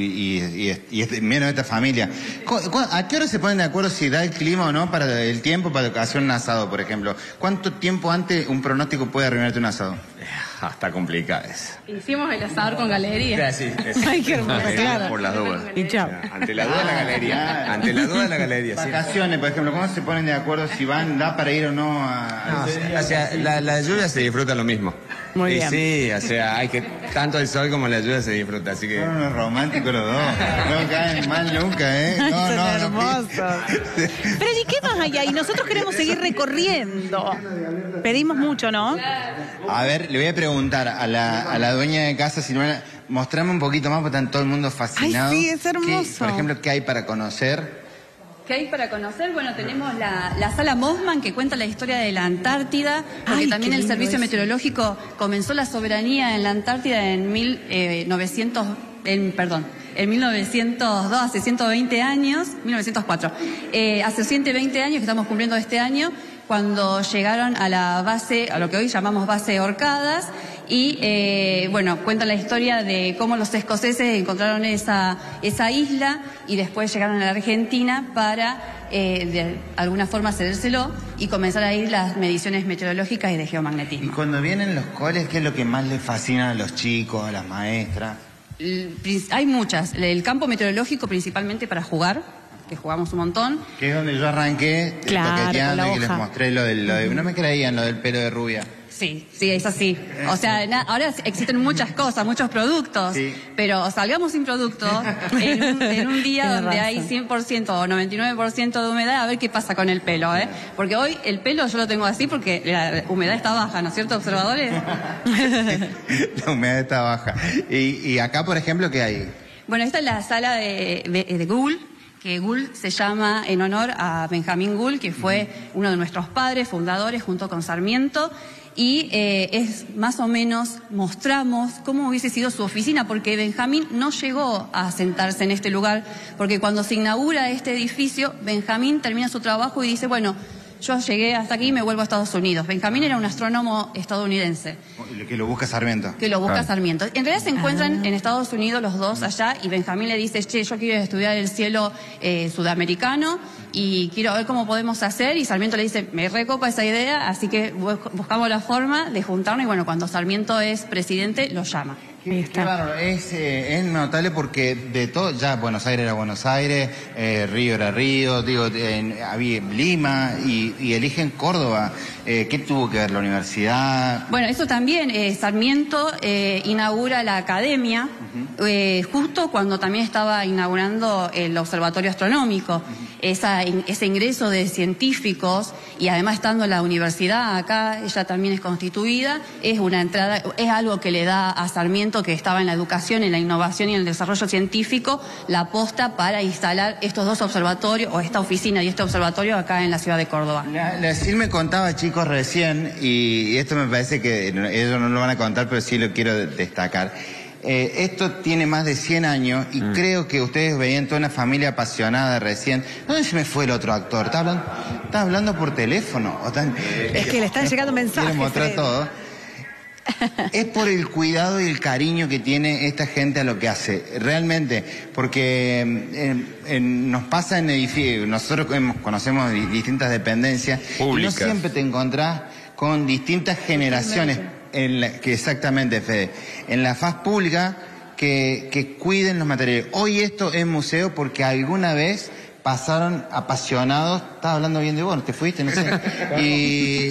y menos esta familia. ¿A qué hora se ponen de acuerdo si da el clima o no para el tiempo para hacer un asado, por ejemplo? ¿Cuánto tiempo antes un pronóstico puede arruinarte un asado? Está complicado eso. Hicimos el asador con galería. Sí. Ay, qué hermoso, claro. Por las dudas. Y chao. Ante la duda la galería. Ante la duda la galería. Vacaciones, por ejemplo, ¿cómo se ponen de acuerdo si da para ir o no a... O sea, la lluvia se disfruta lo mismo. Muy bien. Sí, o sea, hay que tanto el sol como la lluvia se disfruta, así que... Son unos románticos los dos. No caen mal nunca, ¿eh? Son hermosos. Pero ¿y qué más hay ahí? Nosotros queremos seguir recorriendo. Pedimos mucho, ¿no? A ver, le voy a preguntar a la dueña de casa, si no, mostrame un poquito más porque están todo el mundo fascinado. Ay, sí, es hermoso. Por ejemplo, ¿qué hay para conocer? ¿Qué hay para conocer? Bueno, tenemos la sala Mossman que cuenta la historia de la Antártida, porque también el Servicio Meteorológico comenzó la soberanía en la Antártida en 1902, hace 120 años, 1904. Hace 120 años que estamos cumpliendo este año, cuando llegaron a la base, a lo que hoy llamamos base Orcadas, y bueno, cuentan la historia de cómo los escoceses encontraron esa isla y después llegaron a la Argentina para de alguna forma cedérselo y comenzar a ir las mediciones meteorológicas y de geomagnetismo. Y cuando vienen los coles, ¿qué es lo que más les fascina a los chicos, a las maestras? Hay muchas. El campo meteorológico principalmente para jugar, que jugamos un montón. Que es donde yo arranqué toqueteando y que les mostré lo de... No me creían lo del pelo de rubia. Sí, es así. O sea, ahora existen muchas cosas, muchos productos, pero salgamos sin producto en un día donde hay 100% o 99% de humedad, a ver qué pasa con el pelo, ¿eh? Porque hoy el pelo yo lo tengo así porque la humedad está baja, ¿no es cierto, observadores? La humedad está baja. Y acá, por ejemplo, ¿qué hay? Bueno, esta es la sala de Gould, que Gould se llama en honor a Benjamín Gould, que fue uno de nuestros padres fundadores junto con Sarmiento. Y es más o menos, mostramos cómo hubiese sido su oficina, porque Benjamín no llegó a sentarse en este lugar, porque cuando se inaugura este edificio, Benjamín termina su trabajo y dice, bueno, yo llegué hasta aquí y me vuelvo a Estados Unidos. Benjamín era un astrónomo estadounidense. Que lo busca Sarmiento. Que lo busca Sarmiento. En realidad se encuentran en Estados Unidos los dos allá y Benjamín le dice, che, yo quiero estudiar el cielo sudamericano y quiero ver cómo podemos hacer. Y Sarmiento le dice, me recopa esa idea, así que buscamos la forma de juntarnos. Y bueno, cuando Sarmiento es presidente, lo llama. Claro, es notable porque de todo, ya Buenos Aires era Buenos Aires, Río era Río, digo, había Lima y eligen Córdoba. ¿Qué tuvo que ver la universidad? Bueno, eso también, Sarmiento inaugura la academia, justo cuando también estaba inaugurando el observatorio astronómico. Ese ingreso de científicos y además estando en la universidad acá, ella también es constituida, es una entrada, es algo que le da a Sarmiento, que estaba en la educación, en la innovación y en el desarrollo científico, la aposta para instalar estos dos observatorios, o esta oficina y este observatorio acá en la ciudad de Córdoba. La Sil me contaba, chicos, recién, y esto me parece que ellos no lo van a contar, pero sí lo quiero destacar. Esto tiene más de 100 años y creo que ustedes veían toda una familia apasionada recién. ¿Dónde se me fue el otro actor? ¿Está hablando por teléfono? Es que le están llegando mensajes. Quiero mostrar todo. Es por el cuidado y el cariño que tiene esta gente a lo que hace, realmente, porque nos pasa en edificios, nosotros conocemos distintas dependencias públicas y no siempre te encontrás con distintas generaciones, que exactamente, Fede, en la faz pública que cuiden los materiales. Hoy esto es museo porque alguna vez pasaron apasionados, estaba hablando bien de vos, te fuiste, no sé, y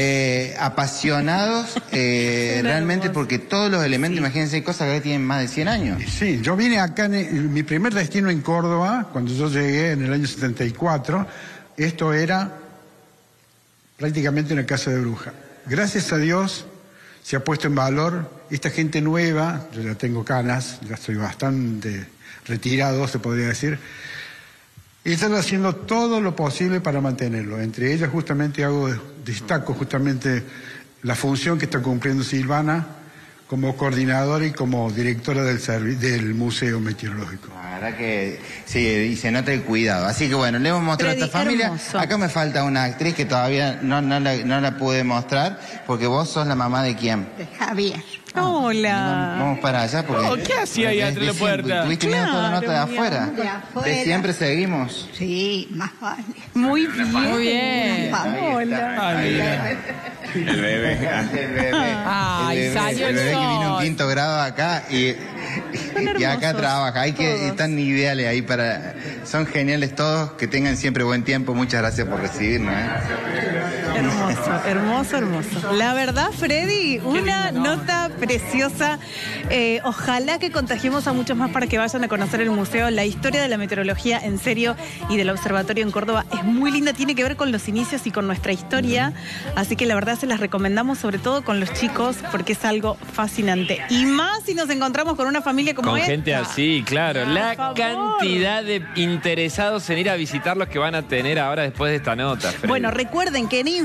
apasionados realmente porque todos los elementos, imagínense, hay cosas que tienen más de 100 años. Sí, yo vine acá, mi primer destino en Córdoba, cuando yo llegué en el año 74, esto era prácticamente una casa de bruja. Gracias a Dios se ha puesto en valor esta gente nueva, yo ya tengo canas, ya estoy bastante retirado, se podría decir, y están haciendo todo lo posible para mantenerlo. Entre ellas justamente destaco justamente la función que está cumpliendo Silvana como coordinadora y como directora del Museo Meteorológico. La verdad que sí, y se nota el cuidado. Así que bueno, le hemos mostrado a esta familia. Hermoso. Acá me falta una actriz que todavía no la pude mostrar, porque vos sos la mamá de quién. De Javier. Hola. Vamos para allá porque... ¿Qué hacía ahí entre la puerta? ¿Tuviste viendo toda la nota de afuera? De afuera. ¿De siempre seguimos? Sí, más vale. Muy bien. Muy bien. Hola. El bebé. El bebé. Ay, salió el bebé el que vino en sol. quinto grado acá y acá trabaja. Están ideales ahí para... Son geniales todos, que tengan siempre buen tiempo. Muchas gracias por recibirnos. Hermoso, hermoso, hermoso. La verdad, Freddy, una nota preciosa. Ojalá que contagiemos a muchos más para que vayan a conocer el museo. La historia de la meteorología, en serio, y del observatorio en Córdoba es muy linda. Tiene que ver con los inicios y con nuestra historia. Así que la verdad se las recomendamos, sobre todo con los chicos, porque es algo fascinante. Y más si nos encontramos con una familia como esta. Con gente así, claro. La cantidad de interesados en ir a visitar los que van a tener ahora después de esta nota, Freddy. Bueno, recuerden que en Instagram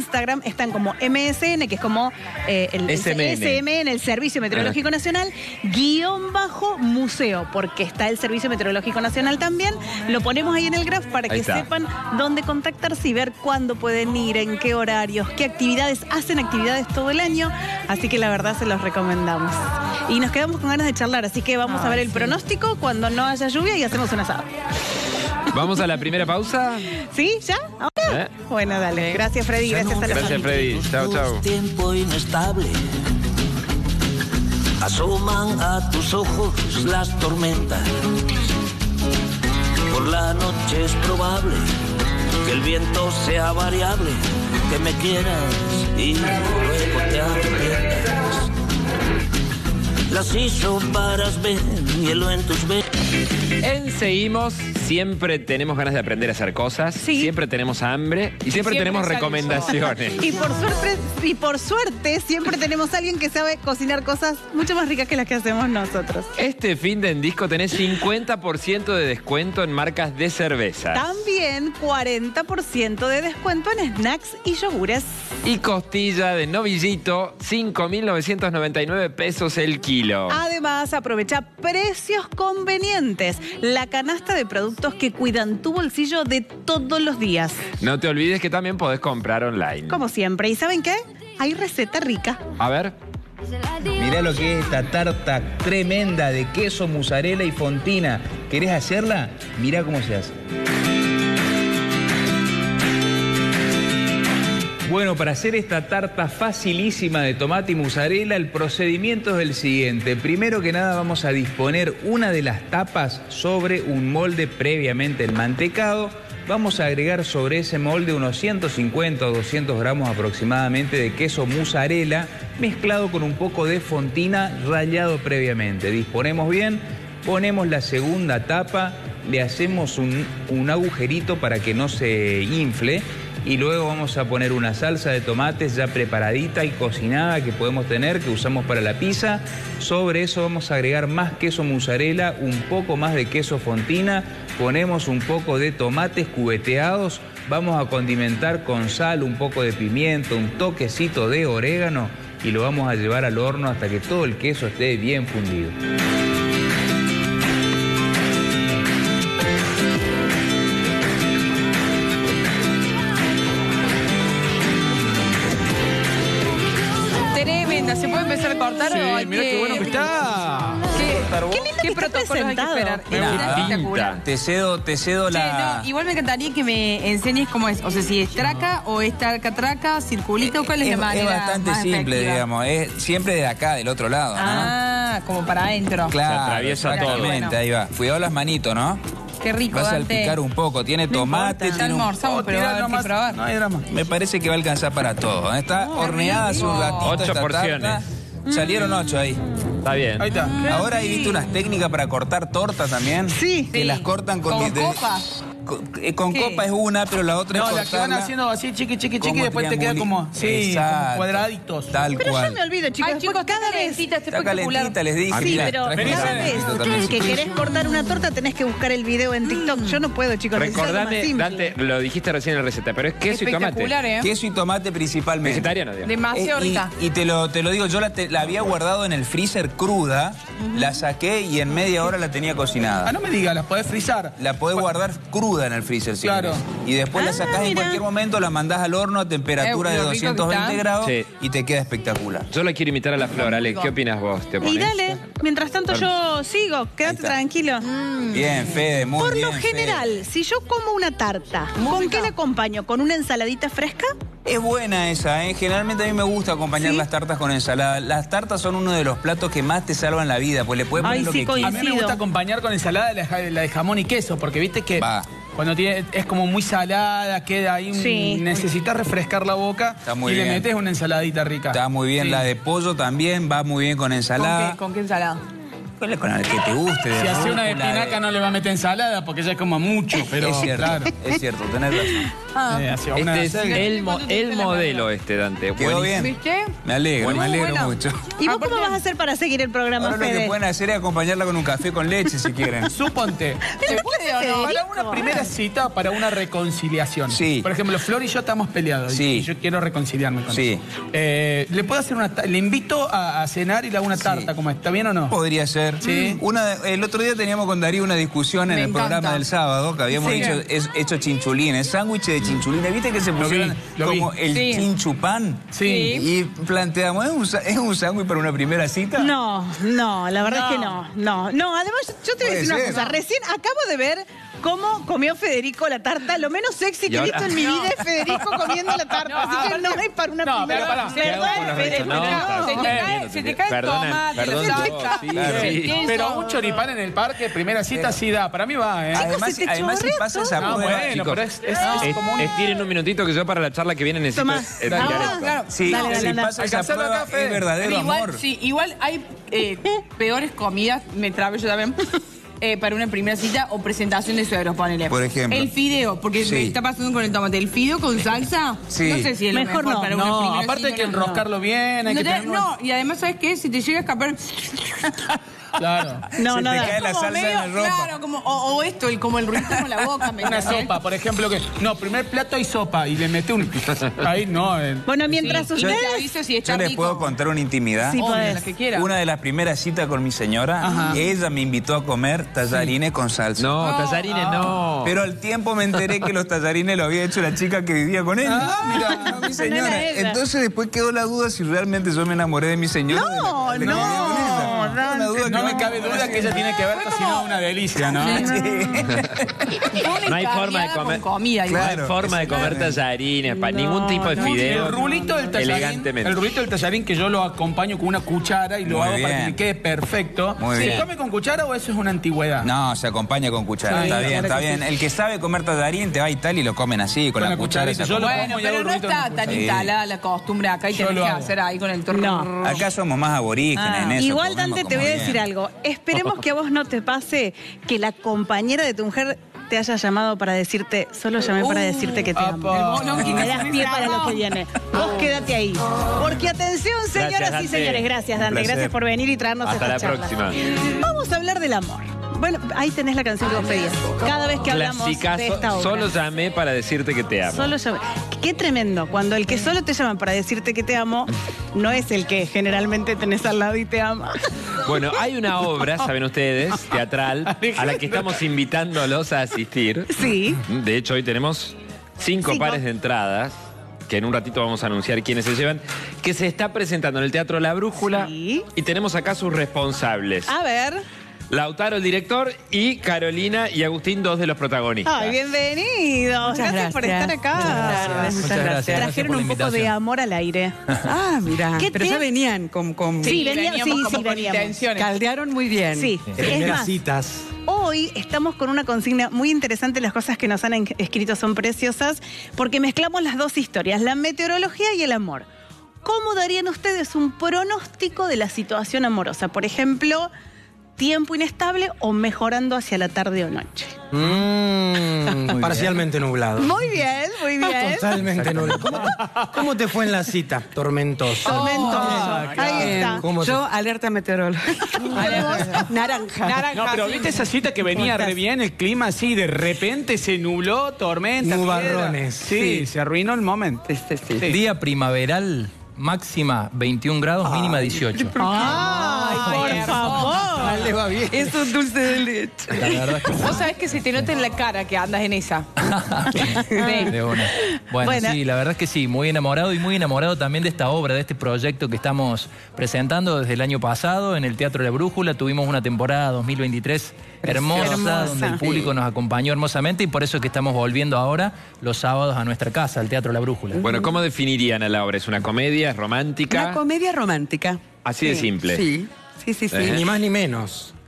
Instagram están como MSN, que es como el SMN, el Servicio Meteorológico Nacional, _museo, porque está el Servicio Meteorológico Nacional también. Lo ponemos ahí en el graph para que sepan dónde contactarse y ver cuándo pueden ir, en qué horarios, qué actividades. Hacen actividades todo el año, así que la verdad se los recomendamos. Y nos quedamos con ganas de charlar, así que vamos a ver el pronóstico cuando no haya lluvia y hacemos un asado. ¿Vamos a la primera pausa? ¿Sí? ¿Ya? ¿Ahora? Bueno, dale. Gracias, Freddy. Gracias a la Gracias, Freddy. Chao, chao. Tiempo inestable. Asoman a tus ojos las tormentas. Por la noche es probable que el viento sea variable, que me quieras y luego te arrepientas. Las isóparas ven hielo en tus venas. En Seguimos, siempre tenemos ganas de aprender a hacer cosas, siempre tenemos hambre y siempre tenemos recomendaciones. Y por suerte, siempre tenemos a alguien que sabe cocinar cosas mucho más ricas que las que hacemos nosotros. Este fin de En Disco tenés 50% de descuento en marcas de cerveza. También 40% de descuento en snacks y yogures. Y costilla de novillito, 5.999 pesos el kilo. Además, aprovecha precios convenientes. La canasta de productos que cuidan tu bolsillo de todos los días. No te olvides que también podés comprar online. Como siempre. ¿Y saben qué? Hay receta rica. A ver. Mirá lo que es esta tarta tremenda de queso, mozzarella y fontina. ¿Querés hacerla? Mirá cómo se hace. Bueno, para hacer esta tarta facilísima de tomate y mozzarella, el procedimiento es el siguiente. Primero que nada vamos a disponer una de las tapas sobre un molde previamente enmantecado. Vamos a agregar sobre ese molde unos 150 o 200 gramos aproximadamente de queso mozzarella mezclado con un poco de fontina rallado previamente. Disponemos bien, ponemos la segunda tapa, le hacemos un agujerito para que no se infle. Y luego vamos a poner una salsa de tomates ya preparadita y cocinada que podemos tener, que usamos para la pizza. Sobre eso vamos a agregar más queso mozzarella, un poco más de queso fontina. Ponemos un poco de tomates cubeteados. Vamos a condimentar con sal, un poco de pimiento, un toquecito de orégano. Y lo vamos a llevar al horno hasta que todo el queso esté bien fundido. ¿Se puede empezar a cortar o hay mirá qué bueno que está. ¿Qué protocolos hay que esperar? Espectacular. Te cedo la... No, igual me encantaría que me enseñes cómo es. O sea, si es traca o es traca, circulito, ¿cuál es la manera? Es bastante simple, efectiva? Digamos. Es siempre de acá, del otro lado, ¿no? Ah, como para adentro. Claro, se atraviesa todo. Bueno. Ahí va. Cuidado las manitos, ¿no? Qué rico, vas a Dante. salpicar un poco. Tiene tomate, Ya tiene almorzamos, pero va a haber que probar. No hay drama. Me parece que va a alcanzar para todo. Está horneada hace un ratito. 8 porciones. Salieron 8 ahí. Está bien. Ahí está. Ahora he visto unas técnicas para cortar torta también. Sí. Que las cortan con... ¿Con copa? Con copa es una, pero la otra es No, la que van haciendo así, chiqui, y después te queda como... Sí, como cuadraditos. Tal Pero cual. yo me olvido, chicos. Ay, chicos, cada vez... Está calentita, les dije. Sí, Mirá, pero traje cada un vez poquito que querés cortar una torta tenés que buscar el video en TikTok. Yo no puedo, chicos. Recordame, Dante, lo dijiste recién en la receta, pero es queso y tomate. Espectacular, ¿eh? Queso y tomate principalmente. Vegetariano, digamos. Demasiado rica. Y te lo digo, yo la había guardado en el freezer cruda, la saqué y en media hora la tenía cocinada. Ah, no me digas, las podés frizar. La podés guardar cruda en el freezer, si Claro. querés. Y después la sacás en cualquier momento, la mandás al horno a temperatura de lo rico que 220 está. grados Sí. y te queda espectacular. Yo la quiero imitar a la Flor, Ale. ¿Qué opinas vos? ¿Te Y pones? dale, mientras tanto yo sigo. Quédate está. tranquilo. Bien, Fede, muy Por bien, lo general, si yo como una tarta, Muy ¿con rica. qué la acompaño? ¿Con una ensaladita fresca? Es buena esa, ¿eh? Generalmente a mí me gusta acompañar las tartas con ensalada. Las tartas son uno de los platos que más te salvan la vida, pues le puedes poner Ay, lo sí, que coincido. A quieras. mí me gusta acompañar con ensalada la de jamón y queso, porque viste que cuando es como muy salada, queda ahí, Sí. necesitas refrescar la boca Está muy y bien. le metes una ensaladita rica. Está muy bien, Sí. la de pollo también va muy bien con ensalada. ¿Con qué ensalada? con el que te guste. Si hace una de espinaca no le va a meter ensalada porque ya es como mucho, pero es cierto, claro. Es cierto, tenés razón. Este es el modelo, Dante. Quedó bien. ¿Viste? Me alegro mucho. ¿Y vos cómo vas a hacer para seguir el programa, Ahora lo que Fede? pueden hacer es acompañarla con un café con leche, si quieren. Suponte. ¿Se puede o no? Para una primera cita o para una reconciliación. Sí. Por ejemplo, Flor y yo estamos peleados. Sí. Y yo quiero reconciliarme con Sí. él. Le puedo hacer le invito a cenar y le hago una tarta, como ¿está bien o no? Podría ser. Sí. El otro día teníamos con Darío una discusión en el programa del sábado, que habíamos hecho chinchulines, sándwiches de chinchulines. ¿Viste que se pusieron como el chinchupán? Sí. Y planteamos, ¿es un sándwich para una primera cita? No, la verdad es que no. No, además, yo te voy a decir una cosa. Recién acabo de ver cómo comió Federico la tarta. Lo menos sexy que he visto en mi vida es Federico comiendo la tarta. Así que no es para una primera. Se te cae el tomate, Pero un choripán en el parque, primera cita, sí da. Para mí va, ¿eh? Además si pasa esa prueba. Bueno, pero es como un... Estiren un minutito que yo para la charla que viene necesito estirar esto. Sí, si pasa esa prueba es verdadero amor. Sí, igual hay peores comidas, me trabo yo también, para una primera cita o presentación de suegros, ponele. Por ejemplo. El fideo, porque me está pasando con el tomate. El fideo con salsa, sí. No sé si es mejor lo mejor no. para una primera cita. Aparte hay que enroscarlo bien, hay que tener... No, y además, ¿sabes qué? Si te llega a escapar... Claro. No, se te nada. cae la salsa en la ropa. Claro, o esto, como el ruido con la boca. Una sopa, por ejemplo, que... No, primer plato hay sopa y le mete un... Ahí no. Bueno, mientras ustedes... Yo les puedo contar una intimidad. Sí, podés. La que quiera. Una de las primeras citas con mi señora, ella me invitó a comer tallarines con salsa. No, tallarines no. Pero al tiempo me enteré que los tallarines lo había hecho la chica que vivía con él. Mira, no mi señora. No era ella. Entonces después quedó la duda si realmente yo me enamoré de mi señora. No me cabe duda que ella tiene que haber cocinado una delicia, ¿no? No hay forma de comer comida, no hay forma de comer tallarines para ningún tipo de fideo. El rulito del tallarín, elegantemente. el rulito del tallarín que yo lo acompaño con una cuchara y lo Muy hago para que bien. me quede perfecto. Muy ¿Se bien. come con cuchara o eso es una antigüedad? No, se acompaña con cuchara. Sí, Está bien, claro está que bien. sí. El que sabe comer tallarín te va a Italia y lo comen así, con la cuchara. cucharita. Yo lo Bueno, como y hago pero el no rulito está con tan cuchara. instalada la costumbre acá y Yo tenés lo que hago. hacer ahí con el torno. Acá somos más aborígenes en eso. Igual, comemos Dante, te como voy a bien. decir algo. Esperemos que a vos no te pase que la compañera de tu mujer te haya llamado para decirte, solo llamé para decirte que te amo. Y me das pie para lo que viene. Vos quédate ahí. Porque atención, señoras y Dante. señores. Gracias, Dante. Un placer. Gracias por venir y traernos Hasta esta la charla. próxima. Vamos a hablar del amor. Bueno, ahí tenés la canción que vos pedías. Cada vez que hablamos Clasicazo, de esta obra. solo llamé para decirte que te amo. Solo llamé. Qué tremendo. Cuando el que solo te llama para decirte que te amo, no es el que generalmente tenés al lado y te ama. Bueno, hay una obra, saben ustedes, teatral, a la que estamos invitándolos a asistir. Sí. De hecho, hoy tenemos 5 pares de entradas, que en un ratito vamos a anunciar quiénes se llevan, que se está presentando en el Teatro La Brújula. Sí. Y tenemos acá sus responsables. A ver. Lautaro, el director, y Carolina y Agustín, 2 de los protagonistas. Ay, bienvenidos. Gracias por estar acá. Muchas gracias. Trajeron un poco de amor al aire. Ah, mira. ¿Qué Pero te- ya venían con... Sí, veníamos con veníamos. intenciones. Caldearon muy bien. Sí. Es más, citas. hoy estamos con una consigna muy interesante. Las cosas que nos han escrito son preciosas porque mezclamos las dos historias, la meteorología y el amor. ¿Cómo darían ustedes un pronóstico de la situación amorosa? Por ejemplo, tiempo inestable o mejorando hacia la tarde o noche. Parcialmente nublado. Muy bien, muy bien. Totalmente nublado. ¿Cómo te fue en la cita? Tormentoso. Tormentoso. Ahí está. Yo, alerta meteorológica. Naranja. No, pero viste esa cita que venía re bien, el clima así, de repente se nubló, tormenta, Nubarrones. Sí, se arruinó el momento. Sí. Día primaveral, máxima 21 grados, mínima 18. Ay, por favor. Le va bien. Es un dulce de leche. La verdad es que Vos sabés que se te nota en la cara que andas en esa. de una. Bueno, Bueno. sí, la verdad es que sí, muy enamorado y muy enamorado también de esta obra, de este proyecto que estamos presentando desde el año pasado en el Teatro La Brújula. Tuvimos una temporada 2023 hermosa, donde el público nos acompañó hermosamente y por eso es que estamos volviendo ahora los sábados a nuestra casa, al Teatro La Brújula. Bueno, ¿cómo definirían a la obra? ¿Es una comedia? ¿Es romántica? Una comedia romántica. Así de simple. Sí. Ni más ni menos.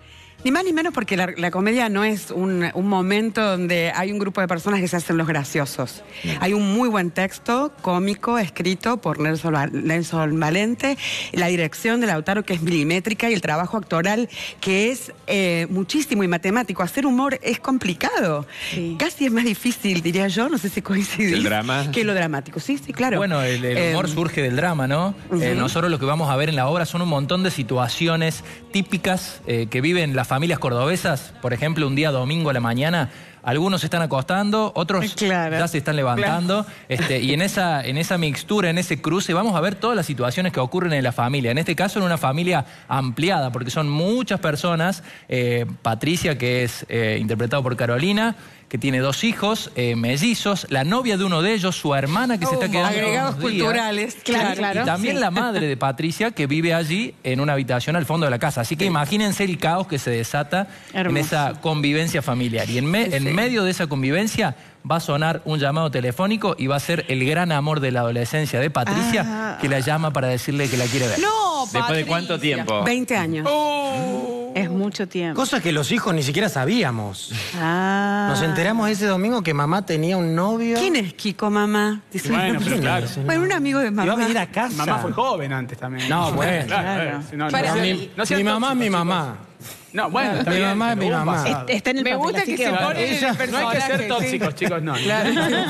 Ni más ni menos porque la comedia no es un momento donde hay un grupo de personas que se hacen los graciosos. Hay un muy buen texto cómico escrito por Nelson Valente, la dirección de Lautaro que es milimétrica y el trabajo actoral que es muchísimo y matemático. Hacer humor es complicado. Sí. Casi es más difícil, diría yo, no sé si coincidís. ¿El drama? Que lo dramático, sí, claro. Bueno, el humor surge del drama, ¿no? Nosotros lo que vamos a ver en la obra son un montón de situaciones típicas que viven las familias cordobesas. Por ejemplo, un día domingo a la mañana, algunos se están acostando, otros ya se están levantando. Y en esa mixtura, en ese cruce, vamos a ver todas las situaciones que ocurren en la familia. En este caso, en una familia ampliada, porque son muchas personas. Patricia, que es interpretado por Carolina, que tiene 2 hijos, mellizos, la novia de uno de ellos, su hermana que se está quedando agregados culturales, claro. Y también la madre de Patricia, que vive allí en una habitación al fondo de la casa. Así que imagínense el caos que se desata en esa convivencia familiar. Y en medio de esa convivencia va a sonar un llamado telefónico y va a ser el gran amor de la adolescencia de Patricia, que la llama para decirle que la quiere ver. No, ¿Después de cuánto tiempo? 20 años. Es mucho tiempo. Cosas que los hijos ni siquiera sabíamos. Nos enteramos ese domingo que mamá tenía un novio. ¿Quién es Kiko, mamá? Dice, bueno, pero claro. Bueno, un amigo de mamá. Iba a venir a casa. Mamá fue joven antes también. No, bueno. Claro. Mi mamá es mi mamá. No, bueno, mi mamá es mi mamá. Está en el Me gusta que se pone en el personaje. No hay que ser tóxicos, chicos, no. Claro.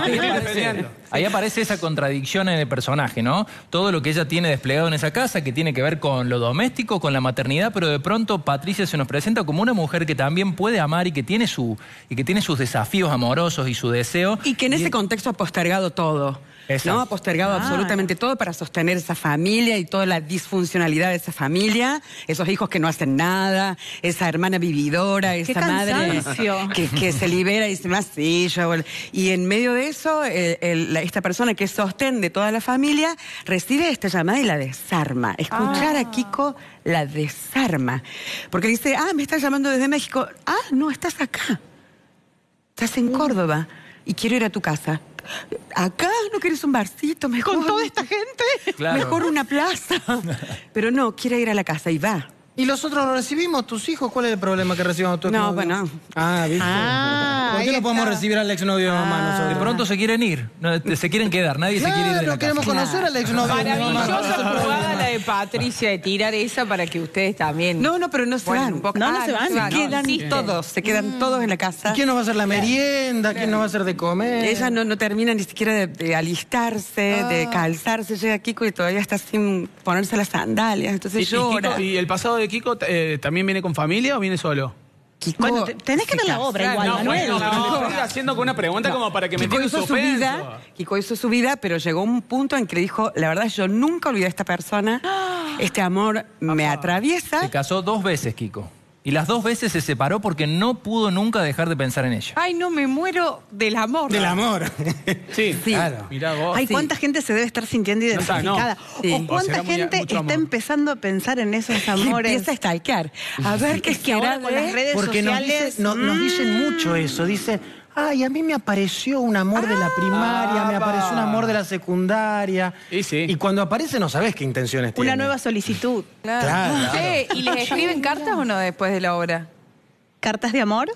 Ahí aparece esa contradicción en el personaje, ¿no? Todo lo que ella tiene desplegado en esa casa, que tiene que ver con lo doméstico, con la maternidad, pero de pronto Patricia se nos presenta como una mujer que también puede amar y que tiene sus desafíos amorosos y su deseo. Y que en ese contexto ha postergado todo. ¿No? Ha postergado absolutamente todo para sostener esa familia y toda la disfuncionalidad de esa familia, esos hijos que no hacen nada, esa hermana vividora, esa madre que se libera y dice, más sí, yo... Y en medio de eso, esta persona que es sostén de toda la familia recibe esta llamada y la desarma. Escuchar a Kiko la desarma. Porque dice, me estás llamando desde México. No, estás acá. Estás en Córdoba y quiero ir a tu casa. ¿Acá? ¿No querés un barcito? Mejor, ¿con toda esta gente? Claro. Mejor una plaza. Pero no, quiere ir a la casa y va. ¿Y nosotros lo recibimos, tus hijos? ¿Cuál es el problema que recibamos tu exnovio? No, bueno. ¿viste? ¿Por qué no podemos recibir al exnovio de mamá nosotros? De pronto se quieren ir, se quieren quedar, nadie se quiere ir de la no queremos casa. conocer al exnovio de mamá. Maravillosa jugada la de Patricia de tirar esa para que ustedes también... No, pero no se van. No se van. Se quedan todos en la casa. ¿Quién nos va a hacer la merienda? ¿Quién nos va a hacer de comer? Ella no termina ni siquiera de alistarse, de calzarse. Llega Kiko y todavía está sin ponerse las sandalias. Entonces llora. ¿Y el pasado de Kiko también viene con familia o viene solo? Kiko, bueno, tenés que ver la obra igual, Manuel. Bueno, le estoy haciendo con una pregunta como para que me Kiko hizo su vida, Kiko hizo su vida, pero llegó un punto en que le dijo, la verdad, yo nunca olvidé a esta persona, este amor me atraviesa. Se casó 2 veces, Kiko. Y las 2 veces se separó porque no pudo nunca dejar de pensar en ella. Ay, no, me muero del amor. Del amor. Sí, claro. Mirá vos. Ay, cuánta gente se debe estar sintiendo identificada. O cuánta gente está empezando a pensar en esos amores. Empieza a stalkear. A ver qué es que ahora con las redes sociales... Nos dicen mucho eso. Dicen, ay, a mí me apareció un amor de la primaria, me apareció un amor de la secundaria. Y cuando aparece no sabés qué intenciones tiene. Una nueva solicitud. Claro. ¿Y les escriben cartas o no después de la obra? ¿Cartas de amor?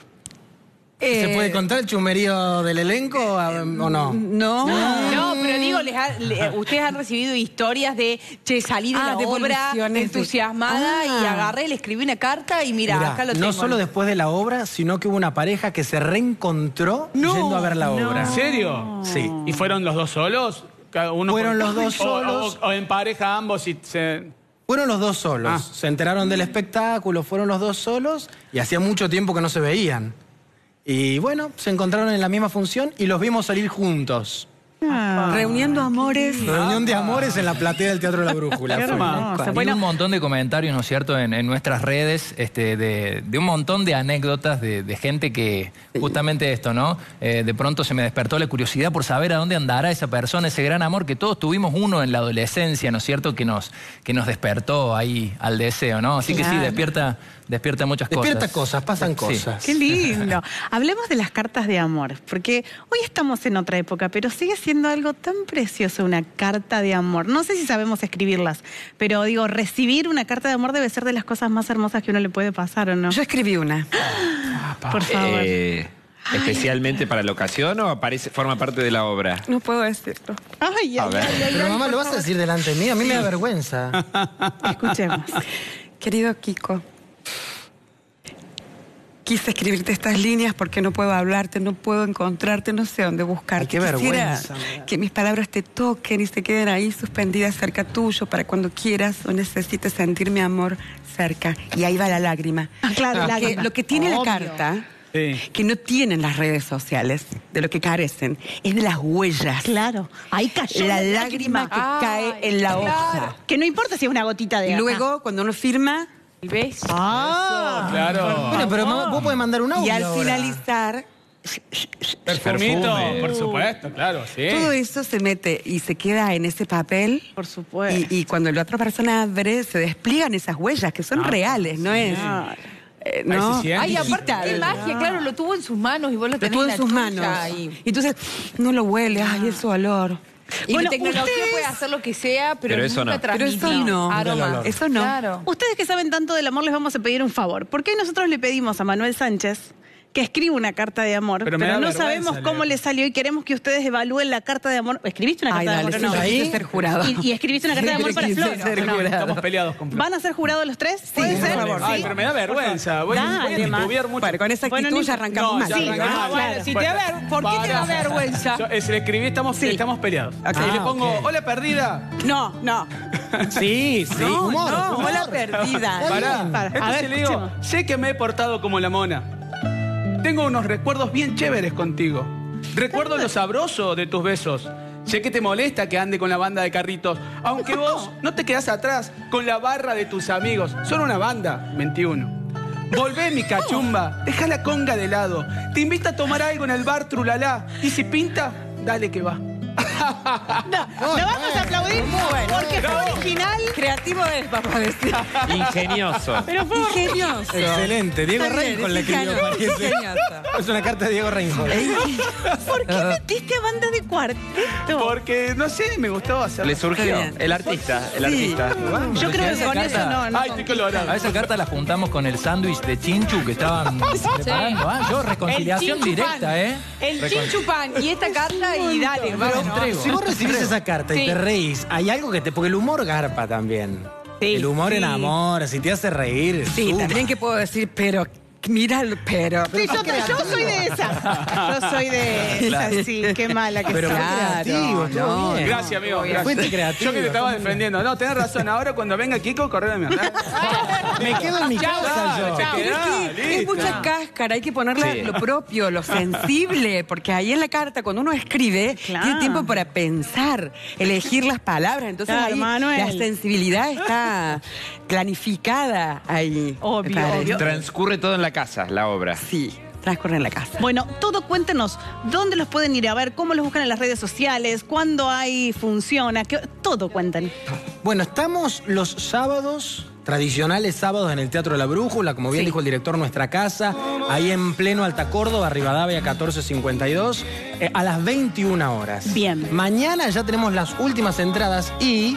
¿Se puede contar el chumerío del elenco o no? No, pero digo, ustedes han recibido historias de, salí de la obra entusiasmada y agarré, le escribí una carta y mirá, acá lo tengo. No solo después de la obra, sino que hubo una pareja que se reencontró yendo a ver la obra. ¿En serio? Sí. ¿Y fueron los 2 solos? Fueron los 2 solos. O en pareja ambos y se... Fueron los 2 solos. Se enteraron del espectáculo, fueron los 2 solos y hacía mucho tiempo que no se veían. Y bueno, se encontraron en la misma función y los vimos salir juntos. Reuniendo amores. Reunión de amores en la platea del Teatro de la Brújula. Hay un montón de comentarios, ¿no es cierto?, en nuestras redes, de un montón de anécdotas de gente que, justamente esto, ¿no? De pronto se me despertó la curiosidad por saber a dónde andará esa persona, ese gran amor que todos tuvimos uno en la adolescencia, ¿no es cierto?, que nos despertó ahí al deseo, ¿no? Así que sí, despierta muchas cosas. Despierta cosas, pasan cosas. Qué lindo. Hablemos de las cartas de amor, porque hoy estamos en otra época, pero sigue siendo diciendo algo tan precioso, una carta de amor. No sé si sabemos escribirlas, pero digo, recibir una carta de amor debe ser de las cosas más hermosas que uno le puede pasar, ¿o no? Yo escribí una. Por favor. ¿Especialmente para la ocasión o forma parte de la obra? No puedo decirlo. Ay, A ver. Pero mamá, ¿lo vas a decir delante mío? A mí me da vergüenza. Escuchemos. Querido Kiko, quise escribirte estas líneas porque no puedo hablarte, no puedo encontrarte, no sé dónde buscarte. Ay, qué vergüenza. Quisiera que mis palabras te toquen y se queden ahí suspendidas cerca tuyo para cuando quieras o necesites sentir mi amor cerca. Y ahí va la lágrima. Claro, Lo que tiene obvio. la carta, que no tienen las redes sociales, de lo que carecen, es de las huellas. Claro, ahí cayó la lágrima que cae en la hoja. Que no importa si es una gotita de Y luego, cuando uno firma, el beso. Claro. Bueno, pero mamá, vos podés mandar un audio y al ahora. finalizar, Perfumito, Perfume. por supuesto, claro, sí. todo eso se mete y se queda en ese papel. Por supuesto. Y cuando la otra persona abre, se despliegan esas huellas que son reales, ¿no es? ¿no? Ahí se siente. Ay, aparte, qué magia, claro, lo tuvo en sus manos y vos lo Lo tenés tuvo en la sus tuya manos. y- Y entonces, no lo huele, ay, ese olor. Y Bueno, la tecnología ustedes- puede hacer lo que sea, pero eso nunca no. Pero transmite eso no. aroma. Eso no. Claro. Ustedes que saben tanto del amor, les vamos a pedir un favor. Porque nosotros le pedimos a Manuel Sánchez que escriba una carta de amor, Pero pero, me da no vergüenza sabemos cómo leer. le salió y queremos que ustedes evalúen la carta de amor. ¿Escribiste una Ay, carta dale, de amor o no? sí, quise ser jurado. Y escribiste una carta de amor para Quise Flor. ser ¿o no? jurado. Estamos peleados con Flor. ¿Van a ser jurados los tres? Sí, ¿Puede por ser? favor. Ay, pero me da vergüenza. Voy a Dale, ma. titubear mucho. Bueno, con esa actitud Bueno, ya arrancamos No, mal. ya Sí, arrancamos no, mal. claro. Si te da ¿Por qué te da vergüenza? Yo, si le escribí, estamos peleados. Y le pongo, hola perdida. No, no. Sí, sí. No, humor, no, humor. hola perdida. Pará. Para. A Entonces ver, le digo, escuchemos. sé que me he portado como la mona. Tengo unos recuerdos bien chéveres contigo. Recuerdo lo sabroso de tus besos. Sé que te molesta que ande con la banda de carritos, aunque vos no te quedás atrás con la barra de tus amigos. Son una banda, 21. Volvé, mi cachumba, deja la conga de lado. Te invita a tomar algo en el bar Trulalá. Y si pinta, dale que va. No vamos a aplaudir porque fue original. Creativo es, vamos a decir. Ingenioso. Pero fue Ingenioso. Excelente. Diego Está bien, Reinhold la es escribió, parece. ingenioso. Es una carta de Diego Reinhold. ¿Por qué metiste a banda de cuarteto? Porque, no sé, me gustó hacerlo. Le surgió. Está bien. El artista. El Sí. artista. Yo creo que esa con carta- eso no. Ay, estoy colorado. A esa carta la juntamos con el sándwich de chinchu que estaban preparando. Ah, yo, reconciliación El chinchupán. directa, ¿eh? El chinchupán y esta carta y dale, vamos. Si vos recibís esa carta y Sí. te reís, hay algo que te... Porque el humor garpa también. Sí, el humor sí. enamora, si te hace reír. Sí, suma. también que puedo decir, pero, míralo, pero. Sí, yo soy de esa. Yo soy de esa, sí. Qué mala que Pero soy. fue creativo, estuvo no, bien. Gracias, amigo. Gracias. Fuiste creativo. Yo que te estaba defendiendo. No, tenés razón. Ahora cuando venga Kiko, corre de mí. Me quedo en mi casa yo. chao. Pero es que es mucha cáscara, hay que ponerle Sí. lo propio, lo sensible, porque ahí en la carta, cuando uno escribe, Claro. tiene tiempo para pensar, elegir las palabras. Entonces Claro, ahí Manuel. la sensibilidad está planificada ahí. Obvio, me parece. obvio. Transcurre todo en la casa, la obra. Sí, transcurre en la casa. Bueno, todo cuéntenos dónde los pueden ir a ver, cómo los buscan en las redes sociales, cuándo hay funciona, todo cuenten. Bueno, estamos los sábados, tradicionales sábados en el Teatro de la Brújula, como bien dijo el director, nuestra casa, ahí en pleno Alta Córdoba, Rivadavia 1452, a las 21 horas. Bien. Mañana ya tenemos las últimas entradas y...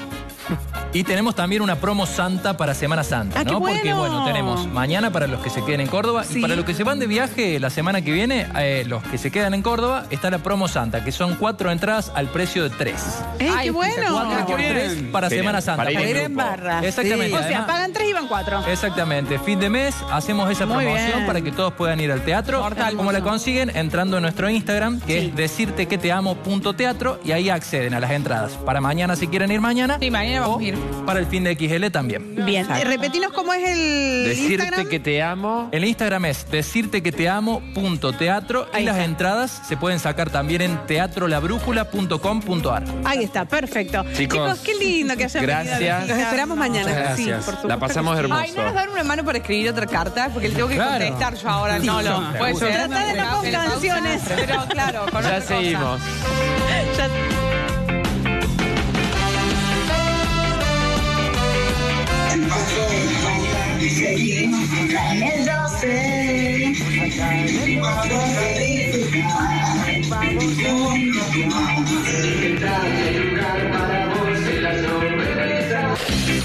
Y tenemos también una promo santa para Semana Santa, Ah, ¿no? qué Porque, bueno. bueno, tenemos mañana para los que se queden en Córdoba Sí. y para los que se van de viaje la semana que viene, los que se quedan en Córdoba, está la promo santa, que son 4 entradas al precio de 3. ¡Qué Cuatro bueno! por 3 para Genial. Semana Santa. Para ir en grupo. barra. Exactamente. O sea, además- pagan 3 y van 4. Exactamente, fin de mes hacemos esa Muy promoción bien. para que todos puedan ir al teatro. Mortal. Como la consiguen? Entrando en nuestro Instagram, que es decirtequeteamo.teatro, y ahí acceden a las entradas. Para mañana si quieren ir mañana. Sí, mañana vamos a ir. Para el fin de XL también. Bien, repetinos cómo es el Decirte Instagram. que te amo. El Instagram es decirtequeteamo.teatro y Ahí las está. entradas se pueden sacar también en teatrolabrújula.com.ar. Ahí está, perfecto. Chicos, qué lindo que hayan gracias. venido a visitarnos. Los esperamos mañana. Muchas gracias. Sí, por supuesto La pasamos que sí. hermoso. Ay, ¿no nos dan una mano para escribir otra carta? Porque le tengo que Claro. contestar yo ahora. No, lo puede ser. Tratá de no con En la pausa, canciones. Pero claro, con otra Ya cosa. seguimos. Ya- Vamos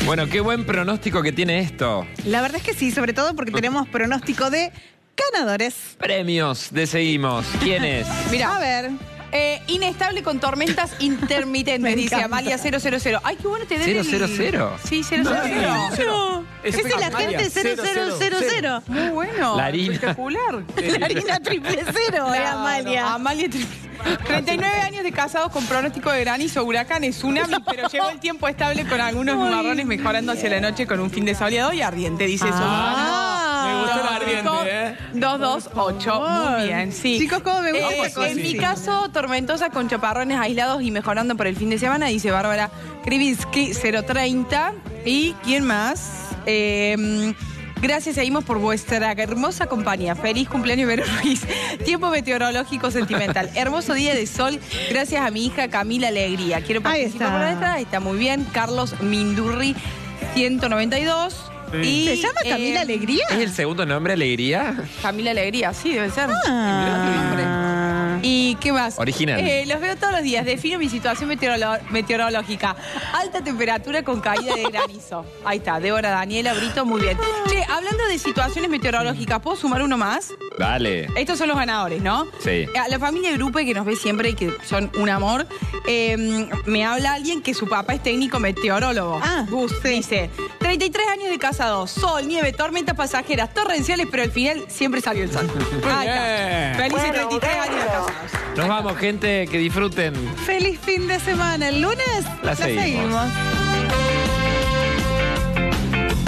Bueno, qué buen pronóstico que tiene esto. La verdad es que sí, sobre todo porque tenemos pronóstico de ganadores. Premios de Seguimos. ¿Quién es? Mira, a ver. Inestable con tormentas intermitentes, dice Amalia 000. Ay, qué bueno te debe. 000. Sí, 000. Ese es la gente 0000. Muy bueno. La harina. Espectacular. La harina 000, Amalia. Amalia 39 años de casados con pronóstico de granizo, huracanes, tsunami, pero llegó el tiempo estable con algunos nubarrones mejorando hacia la noche con un fin de soleado y ardiente, dice eso. Me gustó el ardiente, 228. Muy bien, sí. Chicos, ¿cómo me gusta? En mi caso, tormentosa con chaparrones aislados y mejorando por el fin de semana, dice Bárbara Krivinsky 030. ¿Y quién más? Gracias, seguimos por vuestra hermosa compañía. Feliz cumpleaños, Vero Ruiz. Tiempo meteorológico sentimental. Hermoso día de sol. Gracias a mi hija Camila Alegría. Quiero participar por esta. Está muy bien. Carlos Mindurri 192. Y, ¿se llama Camila Alegría? ¿Es el segundo nombre Alegría? Camila Alegría, sí, debe ser. ¿Y qué más? Original. Los veo todos los días. Defino mi situación meteorológica. Alta temperatura con caída de granizo. Ahí está, Débora Daniela Brito, muy bien. Che, hablando de situaciones meteorológicas, ¿puedo sumar uno más? Dale. Estos son los ganadores, ¿no? Sí. La familia Grupe, que nos ve siempre y que son un amor, me habla alguien que su papá es técnico meteorólogo. Gus, sí. Dice, 33 años de casados, sol, nieve, tormentas pasajeras, torrenciales, pero al final siempre salió el sol. Ahí está. Felices 33 años de casados. Nos vamos, gente, que disfruten. Feliz fin de semana. El lunes la seguimos.